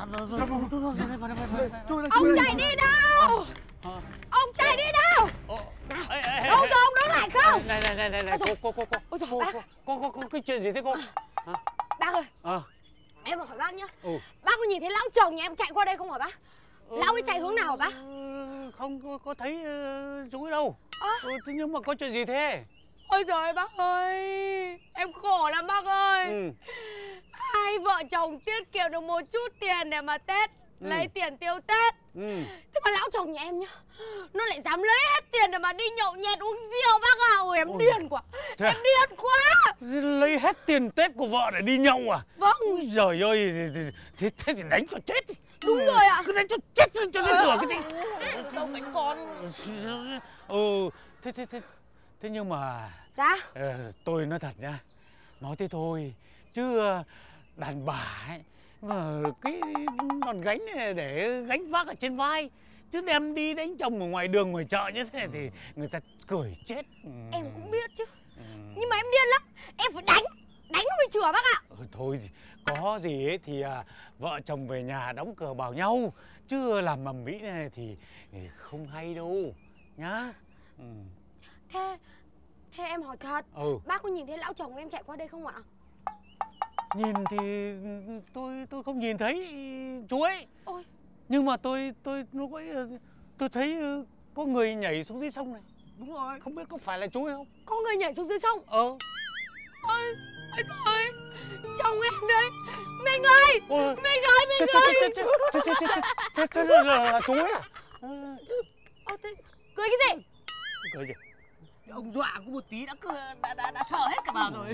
Ông chạy đi đâu? Ông chạy đi đâu? Đâu rồi, ông đứng lại không? Này này này này này, cô cô cô cô. Ôi cô, cô, cô, cô, có cái chuyện gì thế cô? À, bác ơi. À. Em hỏi bác nhá. Ừ. Bác có nhìn thấy lão chồng nhà em chạy qua đây không hả bác? Ừ. Lão ấy chạy hướng nào hả bác? Không có, có thấy uh, chú ấy đâu. À. Ừ, thế nhưng mà có chuyện gì thế? Ôi giời bác ơi, em khổ lắm bác ơi. Ừ. Hai vợ chồng tiết kiệm được một chút tiền để mà Tết, ừ. lấy tiền tiêu Tết. Ừ. Thế mà lão chồng nhà em nhá, nó lại dám lấy hết tiền để mà đi nhậu nhẹt uống rượu bác ạ. Ôi em Ôi. điên quá, thế em à? điên quá. Lấy hết tiền Tết của vợ để đi nhậu à? Vâng. Ôi giời ơi, thế, thế thì đánh cho chết. Đúng rồi ạ. Cứ đánh cho chết cho nó rửa cái gì. Đâu đánh con. Ừ, thế thế thế thế nhưng mà dạ ờ, tôi nói thật nha, nói thế thôi chứ đàn bà ấy mà cái đòn gánh này để gánh vác ở trên vai, chứ đem đi đánh chồng ở ngoài đường ngoài chợ như thế thì người ta cười chết. Em cũng biết chứ, ừ. nhưng mà em điên lắm, em phải đánh đánh nó mới chừa bác ạ. Ừ, thôi có gì ấy thì à, vợ chồng về nhà đóng cửa bảo nhau, chứ làm mầm mỹ này thì, thì không hay đâu nhá. Ừ. Thế thế em hỏi thật, ừ. bác có nhìn thấy lão chồng em chạy qua đây không ạ? Nhìn thì tôi tôi không nhìn thấy chú ấy. Ôi. Nhưng mà tôi tôi lúc ấy tôi thấy có người nhảy xuống dưới sông này. Đúng rồi. Không biết có phải là chú ấy không? Có người nhảy xuống dưới sông? Ờ. Ôi, ôi trời, chồng em đấy. Mình ơi, Ôi. mình ơi, mình ơi. Thế là chú ấy à? Ờ, thế cười cái gì? Cười gì? Ông dọa có một tí đã cười, đã, đã, đã sợ hết cả vào rồi.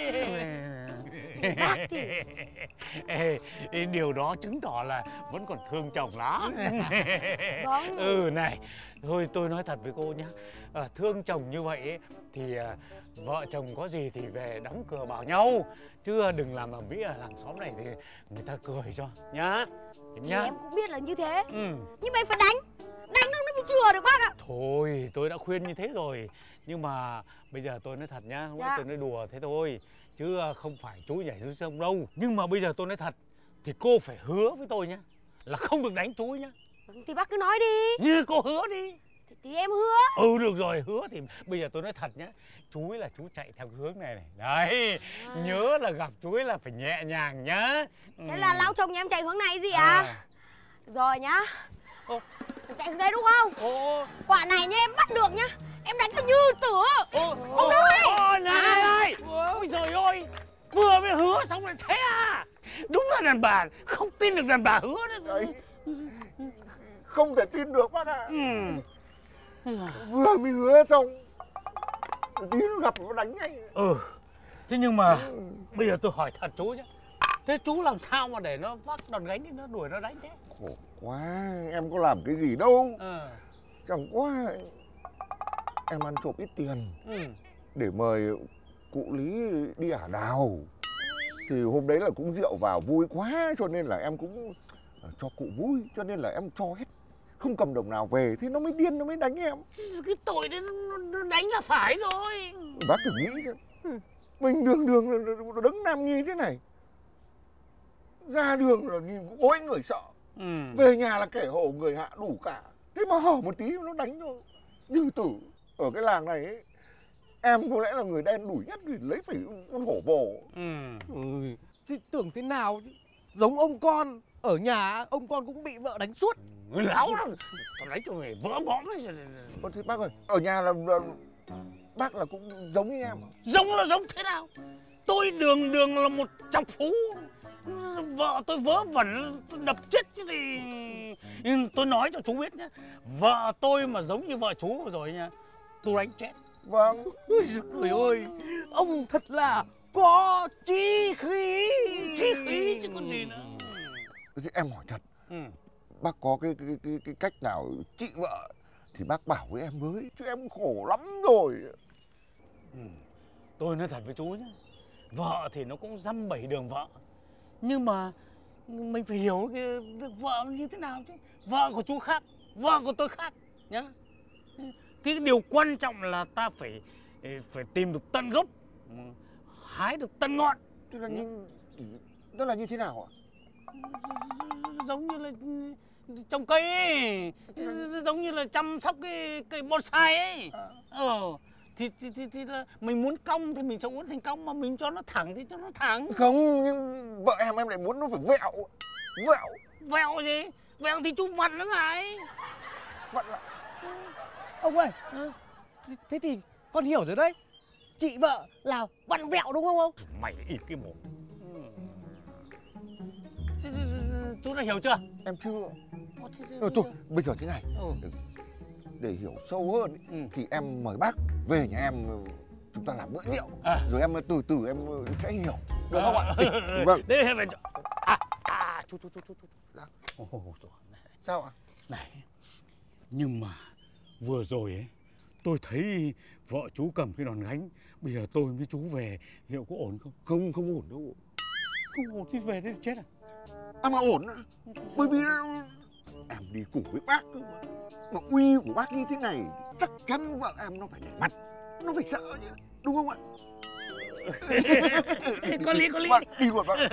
Bác thì... Ê, điều đó chứng tỏ là vẫn còn thương chồng lắm. Vâng. Ừ này, thôi tôi nói thật với cô nhé, à, thương chồng như vậy ấy, thì à, vợ chồng có gì thì về đóng cửa bảo nhau, chứ đừng làm ầm ĩ ở làng xóm này thì người ta cười cho nhá. Nhá. Thì em cũng biết là như thế, ừ. nhưng mà em phải đánh, đánh nó mới chừa được bác ạ. Thôi tôi đã khuyên như thế rồi, nhưng mà bây giờ tôi nói thật nhá, không dạ. tôi nói đùa thế thôi, chứ không phải chú nhảy xuống sông đâu. Nhưng mà bây giờ tôi nói thật thì cô phải hứa với tôi nhá, là không được đánh chú nhá. Thì bác cứ nói đi. Như cô hứa đi. Thì, thì em hứa. Ừ được rồi, hứa thì bây giờ tôi nói thật nhá, chú ấy là chú chạy theo hướng này này. Đấy, à. nhớ là gặp chú ấy là phải nhẹ nhàng nhá. Thế ừ. là lão chồng nhà em chạy hướng này gì à? à? Rồi nhá. Ô. Chạy hướng đấy đúng không? Ô. Quả này nhá em bắt được nhá, em đánh cho như tử. Ô. Ông đứng đây. Ôi này này. Ôi trời ơi, vừa mới hứa xong rồi thế à? Đúng là đàn bà, không tin được đàn bà hứa đấy. Không thể tin được bác ạ. Ừ. Vừa mới hứa xong tí nó gặp nó đánh ngay. Ừ. Thế nhưng mà ừ. bây giờ tôi hỏi thật chú nhé, thế chú làm sao mà để nó vác đòn gánh đi, nó đuổi nó đánh thế? Khổ quá, em có làm cái gì đâu. Ừ. Chẳng qua em ăn trộm ít tiền, ừ. để mời cụ Lý đi ả đào. Thì hôm đấy là cũng rượu vào vui quá, cho nên là em cũng cho cụ vui, cho nên là em cho hết không cầm đồng nào về thì nó mới điên, nó mới đánh em. Cái tội đấy nó, nó đánh là phải rồi. Bác thử nghĩ chứ, mình đường đường là đấng nam nhi thế này, ra đường là nhìn cũng ối người sợ, ừ. về nhà là kẻ hổ người hạ đủ cả, thế mà hở một tí nó đánh thôi như tử. Ở cái làng này ấy, em có lẽ là người đen đủi nhất thì lấy phải con hổ vồ. Ừ. Ừ. Thì tưởng thế nào chứ, giống ông con ở nhà ông con cũng bị vợ đánh suốt. Người láo lắm, tao đánh cho mày vỡ bõm đấy. Ơ thế bác ơi, ở nhà là, là bác là cũng giống như em. Giống là giống thế nào? Tôi đường đường là một trọng phú, vợ tôi vớ vẩn, tôi đập chết chứ gì. Tôi nói cho chú biết nhé, vợ tôi mà giống như vợ chú vừa rồi nha, tôi đánh chết. Vâng. Trời ơi, ông thật là có chí khí. Chí khí chứ còn gì nữa. Thế em hỏi thật, ừ. bác có cái, cái cái cái cách nào trị vợ thì bác bảo với em với, chứ em khổ lắm rồi. Ừ. Tôi nói thật với chú nhé, vợ thì nó cũng dăm bảy đường vợ, nhưng mà mình phải hiểu cái vợ như thế nào chứ. Vợ của chú khác, vợ của tôi khác nhá. Cái điều quan trọng là ta phải phải tìm được tận gốc, hái được tận ngọn. Tức là như, đó là như thế nào ạ? Giống như là trồng cây ấy, giống như là chăm sóc cái cây bonsai ấy. Ờ, thì, thì, thì, thì là mình muốn cong thì mình sẽ uốn thành cong, mà mình cho nó thẳng thì cho nó thẳng. Không, nhưng vợ em em lại muốn nó phải vẹo. Vẹo. Vẹo gì? Vẹo thì chú vặn nó lại. Vặn lại. Ông ơi, à, thế thì con hiểu rồi đấy. Chị vợ là vặn vẹo đúng không ông? Mày im cái mồm. Chú đã hiểu chưa? Em chưa. Ờ, thôi, bây giờ thế này, ừ. để hiểu sâu hơn ý, ừ. thì em mời bác về nhà em, chúng ta làm bữa rượu, à. rồi em từ từ em sẽ hiểu, được không ạ? Vâng. Đây phải. À, à, chú chú chú chú chú. Dạ. Sao ạ? Này, nhưng mà vừa rồi ấy, tôi thấy vợ chú cầm cái đòn gánh, bây giờ tôi với chú về liệu có ổn không? Không, không ổn đâu. Không ổn thì về đây chết à? À mà ổn, bởi vì em đi cùng với bác cơ mà. Mà uy của bác như thế này, chắc chắn vợ em nó phải để mặt, nó phải sợ chứ, đúng không ạ? Có lý, có lý. Vâng, đi luôn bác.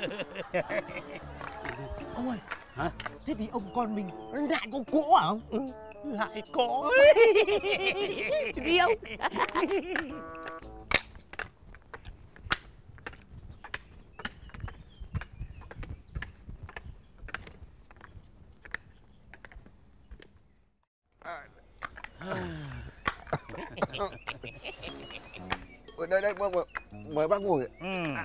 Ông ơi, hả? Thế thì ông con mình lại có cỗ hả ông? Ừ, lại có. Đi ông. Ở đây đây mời, mời bác ngồi. Ừ.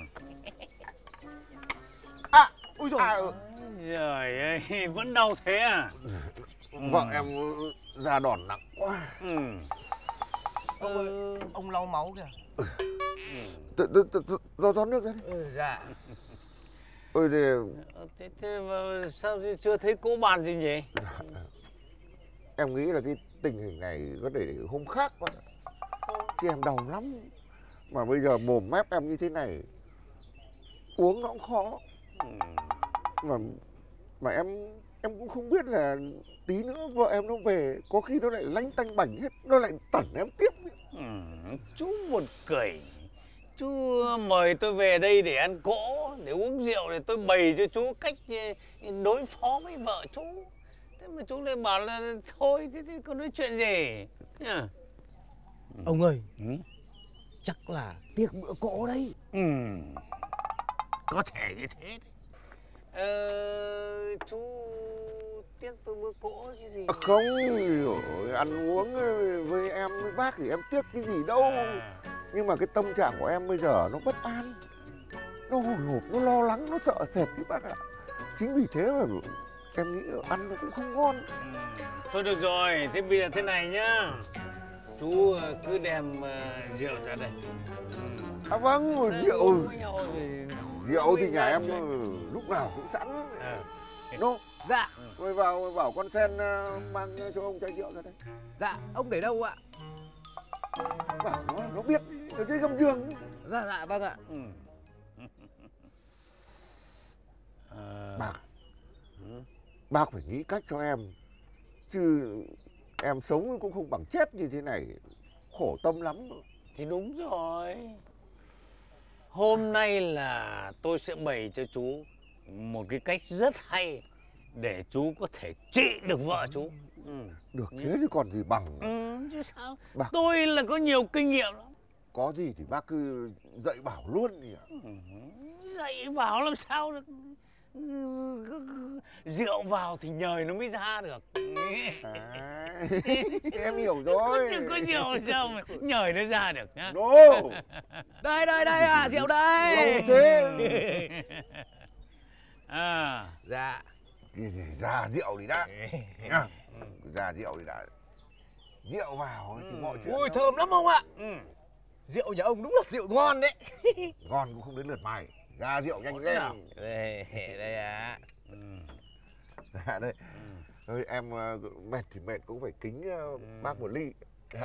À, ôi dồi. À, trời ơi, vẫn đau thế à? Vợ em ra đòn nặng quá. Ừ. Ông ơi, ông lau máu kìa. Ừ. Do rót nước ra đi. Ừ, dạ. Ôi thì... Thế, thế mà sao chưa thấy cỗ bàn gì nhỉ? Em nghĩ là cái tình hình này có thể để hôm khác quá. Chứ em đau lắm. Mà bây giờ mồm mép em như thế này, uống nó cũng khó. Ừ. Mà, mà em em cũng không biết là tí nữa vợ em nó về, có khi nó lại lanh tanh bảnh hết, nó lại tẩn em tiếp. Ừ, chú buồn cười. Chú mời tôi về đây để ăn cỗ, để uống rượu, để tôi bày cho chú cách đối phó với vợ chú. Thế mà chú lại bảo là thôi, thế, thế còn nói chuyện gì? À. Ông ơi, ừ? chắc là tiếc bữa cỗ đấy. Ừ, có thể như thế đấy. Ờ, chú tiếc tôi bữa cỗ chứ gì? À, không, rồi, ăn uống với em với bác thì em tiếc cái gì đâu. À. Nhưng mà cái tâm trạng của em bây giờ nó bất an, nó hồi hộp, nó lo lắng, nó sợ sệt đấy bác ạ. Chính vì thế mà em nghĩ ăn nó cũng không ngon. Ừ. Thôi được rồi, thế bây giờ thế này nhá, chú cứ đem uh, rượu ra đây. Ừ. À vâng, ừ, rượu thì... rượu thì nhà em lúc nào cũng sẵn. À. Nó dạ. Rồi vào bảo con Sen mang cho ông chai rượu ra đây. Dạ, ông để đâu ạ? Bảo nó, nó biết ở trên gầm giường. Dạ dạ vâng ạ. Ừ. À... Bác, ừ. bác phải nghĩ cách cho em chứ em sống cũng không bằng chết như thế này, khổ tâm lắm. Thì đúng rồi. Hôm nay là tôi sẽ bày cho chú một cái cách rất hay để chú có thể trị được vợ chú. Ừ. Được thế thì còn gì bằng. Ừ, chứ sao? Bác... Tôi là có nhiều kinh nghiệm lắm. Có gì thì bác cứ dạy bảo luôn đi ạ. Ừ. Dạy bảo làm sao được. Rượu vào thì nhời nó mới ra được. À, em hiểu rồi. Chứ có rượu sao mà nhời nó ra được nhá. No. Đây đây đây à, rượu đây. Đâu thế? À, dạ. Ra rượu đi đã. Nhá. Ra rượu đi đã. Rượu vào thì mọi chuyện. Ui thơm lắm ông ạ. Ừ. Rượu nhà ông đúng là rượu ngon đấy. Ngon cũng không đến lượt mày. Ra rượu nhanh lên. Đây, đây ạ. Ừ. Dạ đây. Ừ. Thôi em uh, mệt thì mệt cũng phải kính uh, ừ. bác một ly.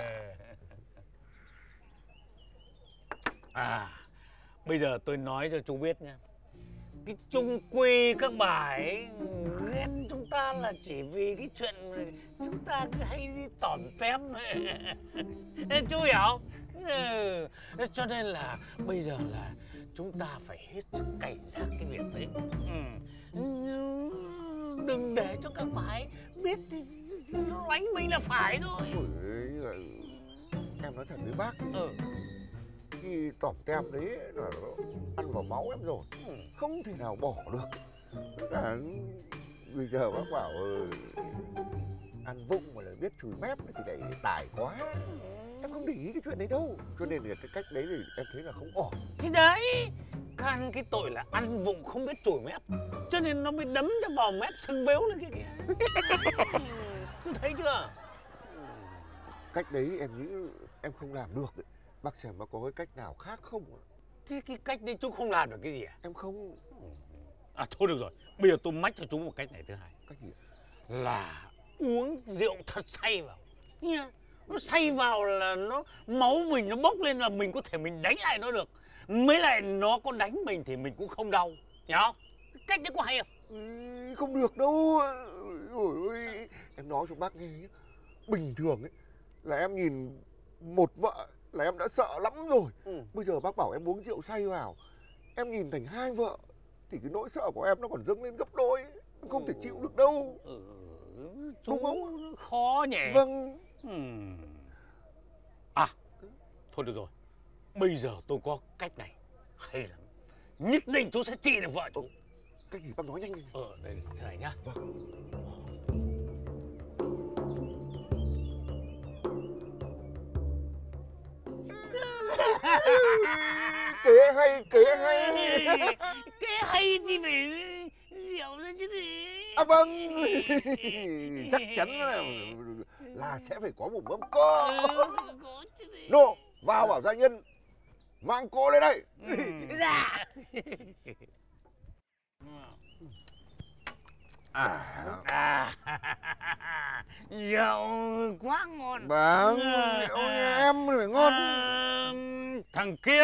À, bây giờ tôi nói cho chú biết nha. Cái chung quy các bà ấy ghen chúng ta là chỉ vì cái chuyện chúng ta cứ hay đi tỏm tém. Chú hiểu? Ừ. Cho nên là bây giờ là chúng ta phải hết sức cảnh giác cái việc đấy. Ừ. Đừng để cho các bà ấy biết thì nó đánh mình là phải rồi. Ôi, em nói thật với bác. Ừ. Cái tỏm tem đấy là nó ăn vào máu em rồi. Ừ. Không thể nào bỏ được. Cả bây giờ bác bảo ăn vụng mà lại biết chùi mép thì lại tài quá. Em không để ý cái chuyện đấy đâu. Cho nên là cái cách đấy thì em thấy là không ổn. Thì đấy, can cái tội là ăn vụng không biết chùi mép, cho nên nó mới đấm cho vào mép sưng vếu lên kia kìa. Chú thấy chưa? Cách đấy em nghĩ em không làm được đấy. Bác xem bác có cái cách nào khác không? Thế cái cách đấy chú không làm được cái gì à? Em không. À thôi được rồi, bây giờ tôi mách cho chú một cách này thứ hai. Cách gì? Là uống rượu thật say vào nha. Nó say vào là nó máu mình nó bốc lên là mình có thể mình đánh lại nó được. Mới lại nó có đánh mình thì mình cũng không đau. Hiểu không? Cách đấy có hay không? Ừ, không được đâu. Ôi ơi, em nói cho bác nghe nhé. Bình thường ấy là em nhìn một vợ là em đã sợ lắm rồi. Ừ. Bây giờ bác bảo em uống rượu say vào, em nhìn thành hai vợ thì cái nỗi sợ của em nó còn dâng lên gấp đôi. Em không ừ. thể chịu được đâu. Ừ. Chú đúng không? Khó nhỉ. Vâng. Hmm. À, thôi được rồi. Bây giờ tôi có cách này hay lắm. Nhất định chú sẽ trị được vợ chú. Cách gì bác nói nhanh đi. Ờ, đây thế này nhá. Vâng. Kế hay, kế hay. Kế hay thì phải rượu ra chứ gì. À vâng. Chắc chắn là, là sẽ phải có một mâm cỗ. Nô, vào bảo gia nhân mang cỗ lên đây. Dạ. À, à, rượu quá ngon. Vâng, ôi em phải ngon. À, thằng kia.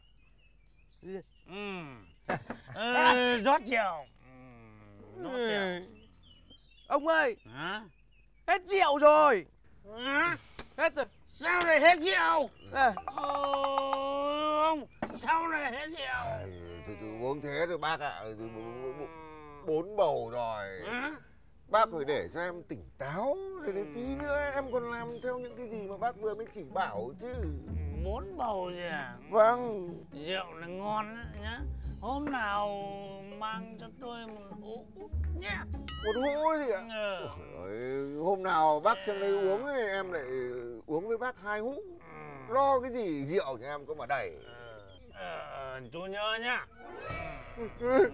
Ừ. À, rót rượu. Rót rượu. Ông ơi. Hả? Hết rượu rồi. Hả? Hết rồi. Sao lại hết rượu? À. Ông, sao lại hết rượu? À, từ từ uống thế rồi bác ạ. À. Bốn bầu rồi. À? Bác phải để cho em tỉnh táo. Để đến tí nữa em còn làm theo những cái gì mà bác vừa mới chỉ bảo chứ. Bốn bầu gì à? Vâng. Rượu là ngon á nhá. Hôm nào mang cho tôi một hũ nhá. Một hũ gì ạ? Ừ. Ôi, hôm nào bác sang đây uống thì em lại uống với bác hai hũ. Ừ. Lo cái gì rượu thì em có mà đầy. Ờ, chú nhớ nhá. Ừ.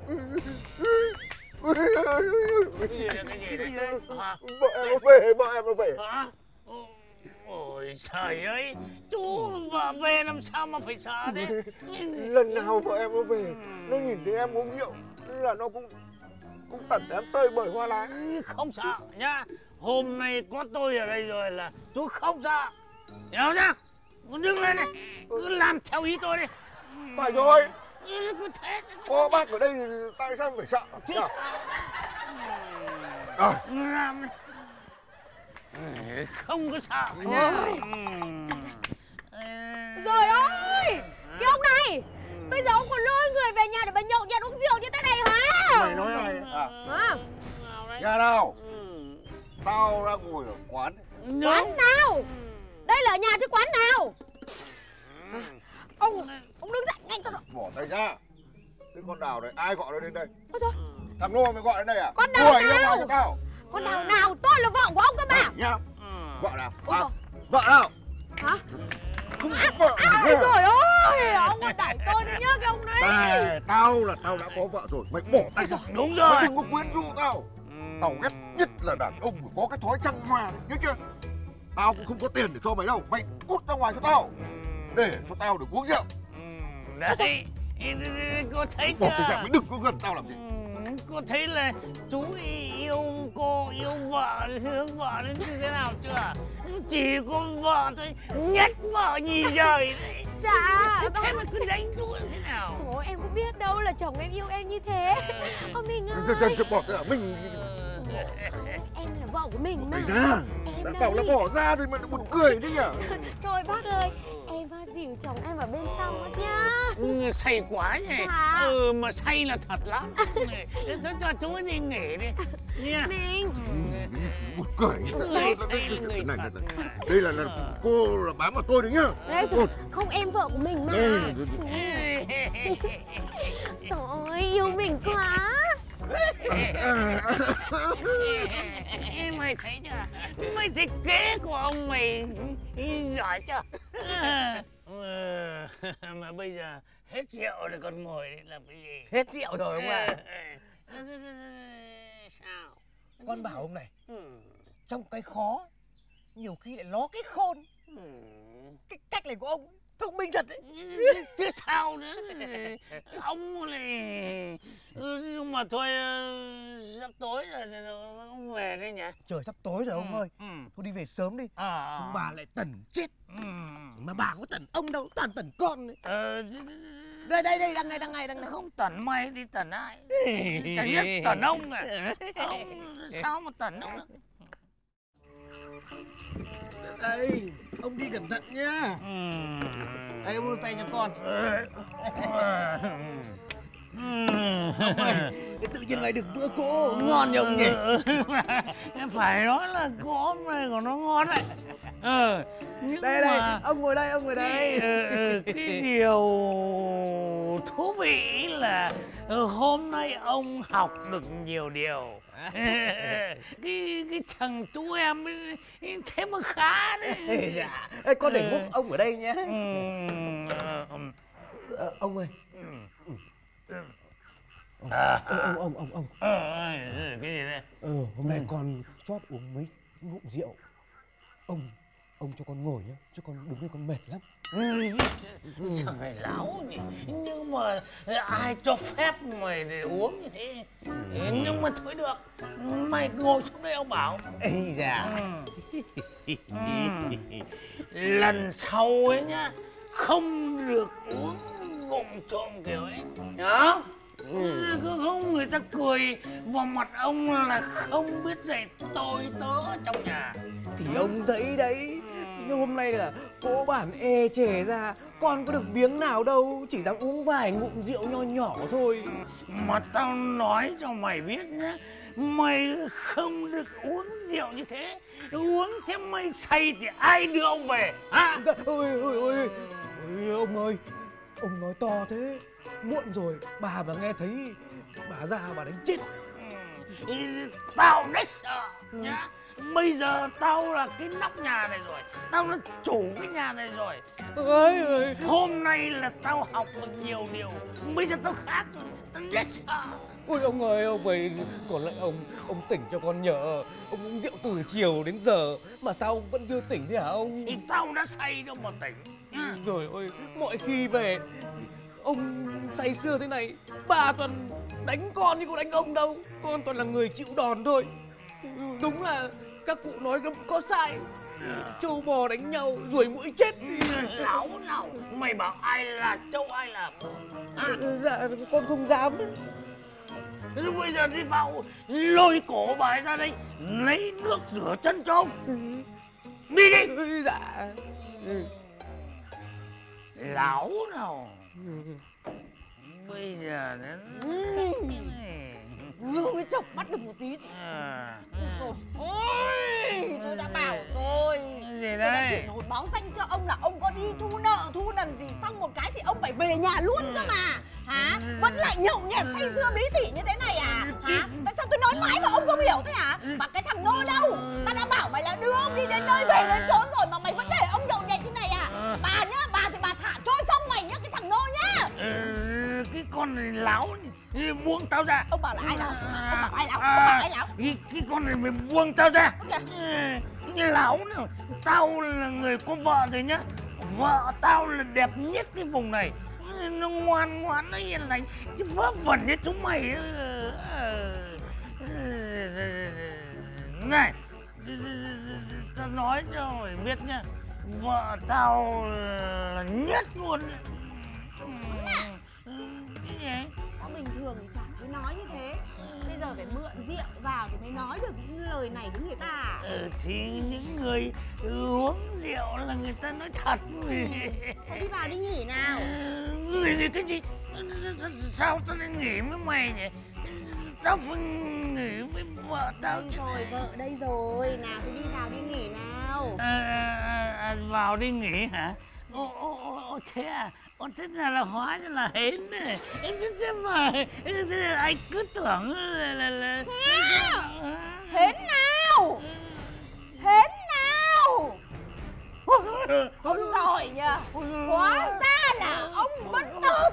Cái gì đấy, cái gì đấy? Hả? Vợ em nó về, vợ em nó về. Hả? Ôi trời ơi, chú vợ về làm sao mà phải sợ thế? Lần nào vợ em nó về, nó nhìn thấy em uống rượu là nó cũng cũng tẩn em tơi bởi hoa lá. Không sợ nhá. Hôm nay có tôi ở đây rồi là chú không sợ. Hiểu chưa? Con đứng lên này, cứ làm theo ý tôi đi. Phải rồi. Cứ thế. Có bác ở đây thì tại sao phải sợ? Chứ sao? À. Làm đi. Không có sợ nhá. Rồi ơi, cái ông này, bây giờ ông còn lôi người về nhà để mà nhậu nhẹt uống rượu như thế này hả? Mày nói ai à? À. Nhà nào? Tao đang ngồi ở quán. Quán nào? Đây là nhà chứ quán nào? À, ông, ông đứng dậy ngay cho nó. Bỏ tay ra. Cái con Đào này ai gọi nó đến đây? Ôi thôi. Thằng Nô mày gọi đến đây à? Con Đào Đuổi nào? ra ngoài cho tao. Con Đào nào? Tôi là vợ của ông cơ mà. Nhá. Vợ nào? Ôi À, trời. vợ nào? Hả? Không có vợ. Ôi trời ơi, ông còn đẩy tôi đấy nhá cái ông này. Này, tao là tao đã có vợ rồi, mày bỏ tay ra. Đúng rồi. Mày đừng có quyến rũ tao. Tao ghét nhất là đàn ông có cái thói trăng hoa, nhớ chưa? Tao cũng không có tiền để cho mày đâu, mày cút ra ngoài cho tao. Để cho tao được uống rượu. Đấy, cô thấy Bỏ tay ra, chưa? mày đừng có gần tao làm gì. Cô thấy là chú yêu cô, yêu vợ, thương vợ đến như thế nào chưa? Chỉ có vợ thôi, nhất vợ nhì rời. Dạ. Thế mà cứ đánh chú thế nào? Trời ơi, em có biết đâu là chồng em yêu em như thế. Ông Mình Thôi, ơi. thôi, bỏ tay ra, mình... Em là vợ của mình mà. Tay ra. Em Đã đây. bảo là bỏ ra thì mày buồn cười đấy nhỉ? Thôi bác ơi, em dìu chồng em vào bên trong mất nhá. Ừ, say quá nhỉ? Dạ. Ừ, mà say là thật lắm. Này, cho, cho chú ấy đi nghỉ đi. Nha. Mình. Buồn cười. Người say là người Này, thật. này, này. Đây là, là cô là bám vào tôi đấy nhá. Đây, Ôi. không em vợ của mình mà. Đây. Trời ơi, yêu mình quá. Mày thấy chưa? Mày thấy kế của ông mày giỏi chưa? Mà bây giờ hết rượu rồi còn ngồi đấy làm cái gì? Hết rượu rồi ông ạ. Sao? Con bảo ông này, trong cái khó nhiều khi lại ló cái khôn. Cái cách này của ông thông minh thật đấy. Chứ sao nữa. Ông này. Nhưng mà thôi, sắp tối rồi ông về đây nhỉ? Trời sắp tối rồi ông ơi. Thôi đi về sớm đi. À. Ông bà lại tần chết. Mà bà có tần ông đâu, toàn tần con đấy. Ờ, đây đây đây, đằng này đằng này đằng này. không tần mày thì tần ai? Chẳng nhất tần ông à. Ông sao mà tần ông nữa? Đây, ông đi cẩn thận nhá. Đây, ông đưa tay cho con. Ông ơi, tự nhiên mày được bữa cỗ ngon nhỉ ông nhỉ? Phải nói là cỗ hôm nay của nó ngon đấy. Ờ, nhưng đây mà... đây, ông ngồi đây, ông ngồi đây. Ờ, cái điều thú vị là hôm nay ông học được nhiều điều. cái cái thằng chú em ấy, thế mà khá đấy. Dạ, ê, con để múc ông ở đây nhé. Ừ, um, ờ, ông ơi. Ông, à, ông, ông, ông, ông. Ờ, cái gì đây? Ờ, hôm nay con chót uống mấy ngụm rượu. Ông, ông cho con ngồi nhá, cho con đứng đây con mệt lắm. Thằng này láo nhỉ. Nhưng mà ai cho phép mày để uống như thế? Nhưng mà thôi được. Mày ngồi xuống đây ông bảo. Ê dạ. Ừ. Lần sau ấy nhá, không được uống vụng trộm kiểu ấy. Nhá. Ừ. Không người ta cười vào mặt ông là không biết dạy tôi tớ trong nhà. Thì ông thấy đấy, nhưng hôm nay là cỗ bản ê chề ra, con có được miếng nào đâu, chỉ dám uống vài ngụm rượu nho nhỏ thôi. Mà tao nói cho mày biết nhá, mày không được uống rượu như thế. Uống thế mày say thì ai đưa ông về hả? Dạ, ôi ôi ôi ôi ông ơi, ông nói to thế, muộn rồi bà mà nghe thấy bà ra bà đánh chết. Ừ. Tao rất sợ nhá. Bây giờ tao là cái nóc nhà này rồi, tao là chủ cái nhà này rồi. Ơi ơi, hôm nay là tao học được nhiều điều, bây giờ tao khác rồi, tao rất sợ. Ôi ông ơi, ông ấy còn lại ông, ông tỉnh cho con nhờ. Ông uống rượu từ chiều đến giờ mà sao ông vẫn chưa tỉnh thế hả ông? Thì tao đã say đâu mà tỉnh nhá. Rồi ôi, mọi khi về ông say sưa thế này, bà toàn đánh con chứ có đánh ông đâu. Con toàn là người chịu đòn thôi. Đúng là các cụ nói nó có sai. Trâu bò đánh nhau, ruồi muỗi chết. Láo nào, mày bảo ai là trâu ai là bò? À. Dạ, con không dám. Bây giờ đi vào lôi cổ bà ấy ra đây, lấy nước rửa chân cho ông. Đi đi. Dạ. Láo nào. Bây giờ đến vừa mới chọc bắt được một tí. à. Rồi. Ôi, tôi đã bảo rồi. Gì Tôi đã đây? chuyển hột báo danh cho ông là ông có đi thu nợ thu nần gì xong một cái thì ông phải về nhà luôn cơ mà. Hả? Vẫn lại nhậu nhẹt say sưa bí tỉ như thế này à? Hả? Tại sao tôi nói mãi mà ông không hiểu thế hả? Mà cái thằng Nôi đâu? Ta đã bảo mày là đưa ông đi đến nơi về đến chốn rồi mà mày vẫn để ông nhậu nhẹt như này à? Bà nhá, bà thì bà thả trôi xong mày nhá, cái thằng Nôi nhá. Ừ, cái con này láo, buông tao ra. Ông bảo là ai láo? Ông bảo ai láo? À, Ông bảo ai láo? cái, cái con này mày buông tao ra. Cái láo nào, tao là người có vợ rồi nhá. Vợ tao là đẹp nhất cái vùng này. Nó ngoan ngoãn, nó hiền lành, chứ vớ vẩn như chúng mày. Này, tao nói cho mày biết nhá, vợ tao là nhất luôn. Cái gì? Tao bình thường thì chẳng cứ nói như thế. Bây giờ phải mượn rượu vào thì mới nói được những lời này với người ta. Ừ, thì những người uống rượu là người ta nói thật. Thôi đi vào đi nghỉ nào. Người gì cái gì? Sao tao lại nghỉ với mày nhỉ? Tao phải nghỉ với vợ tao chứ. Rồi, vợ đây rồi. Nào thì đi vào đi nghỉ nào. À, à, à, vào đi nghỉ hả? Ô, ô, ô, thế à? Ô, thế là, là hóa ra là hến này. Thế mà thế anh cứ tưởng là... là, là... Hến nào? Hến nào? Ông giỏi nhờ. Hóa ra là ông vẫn tự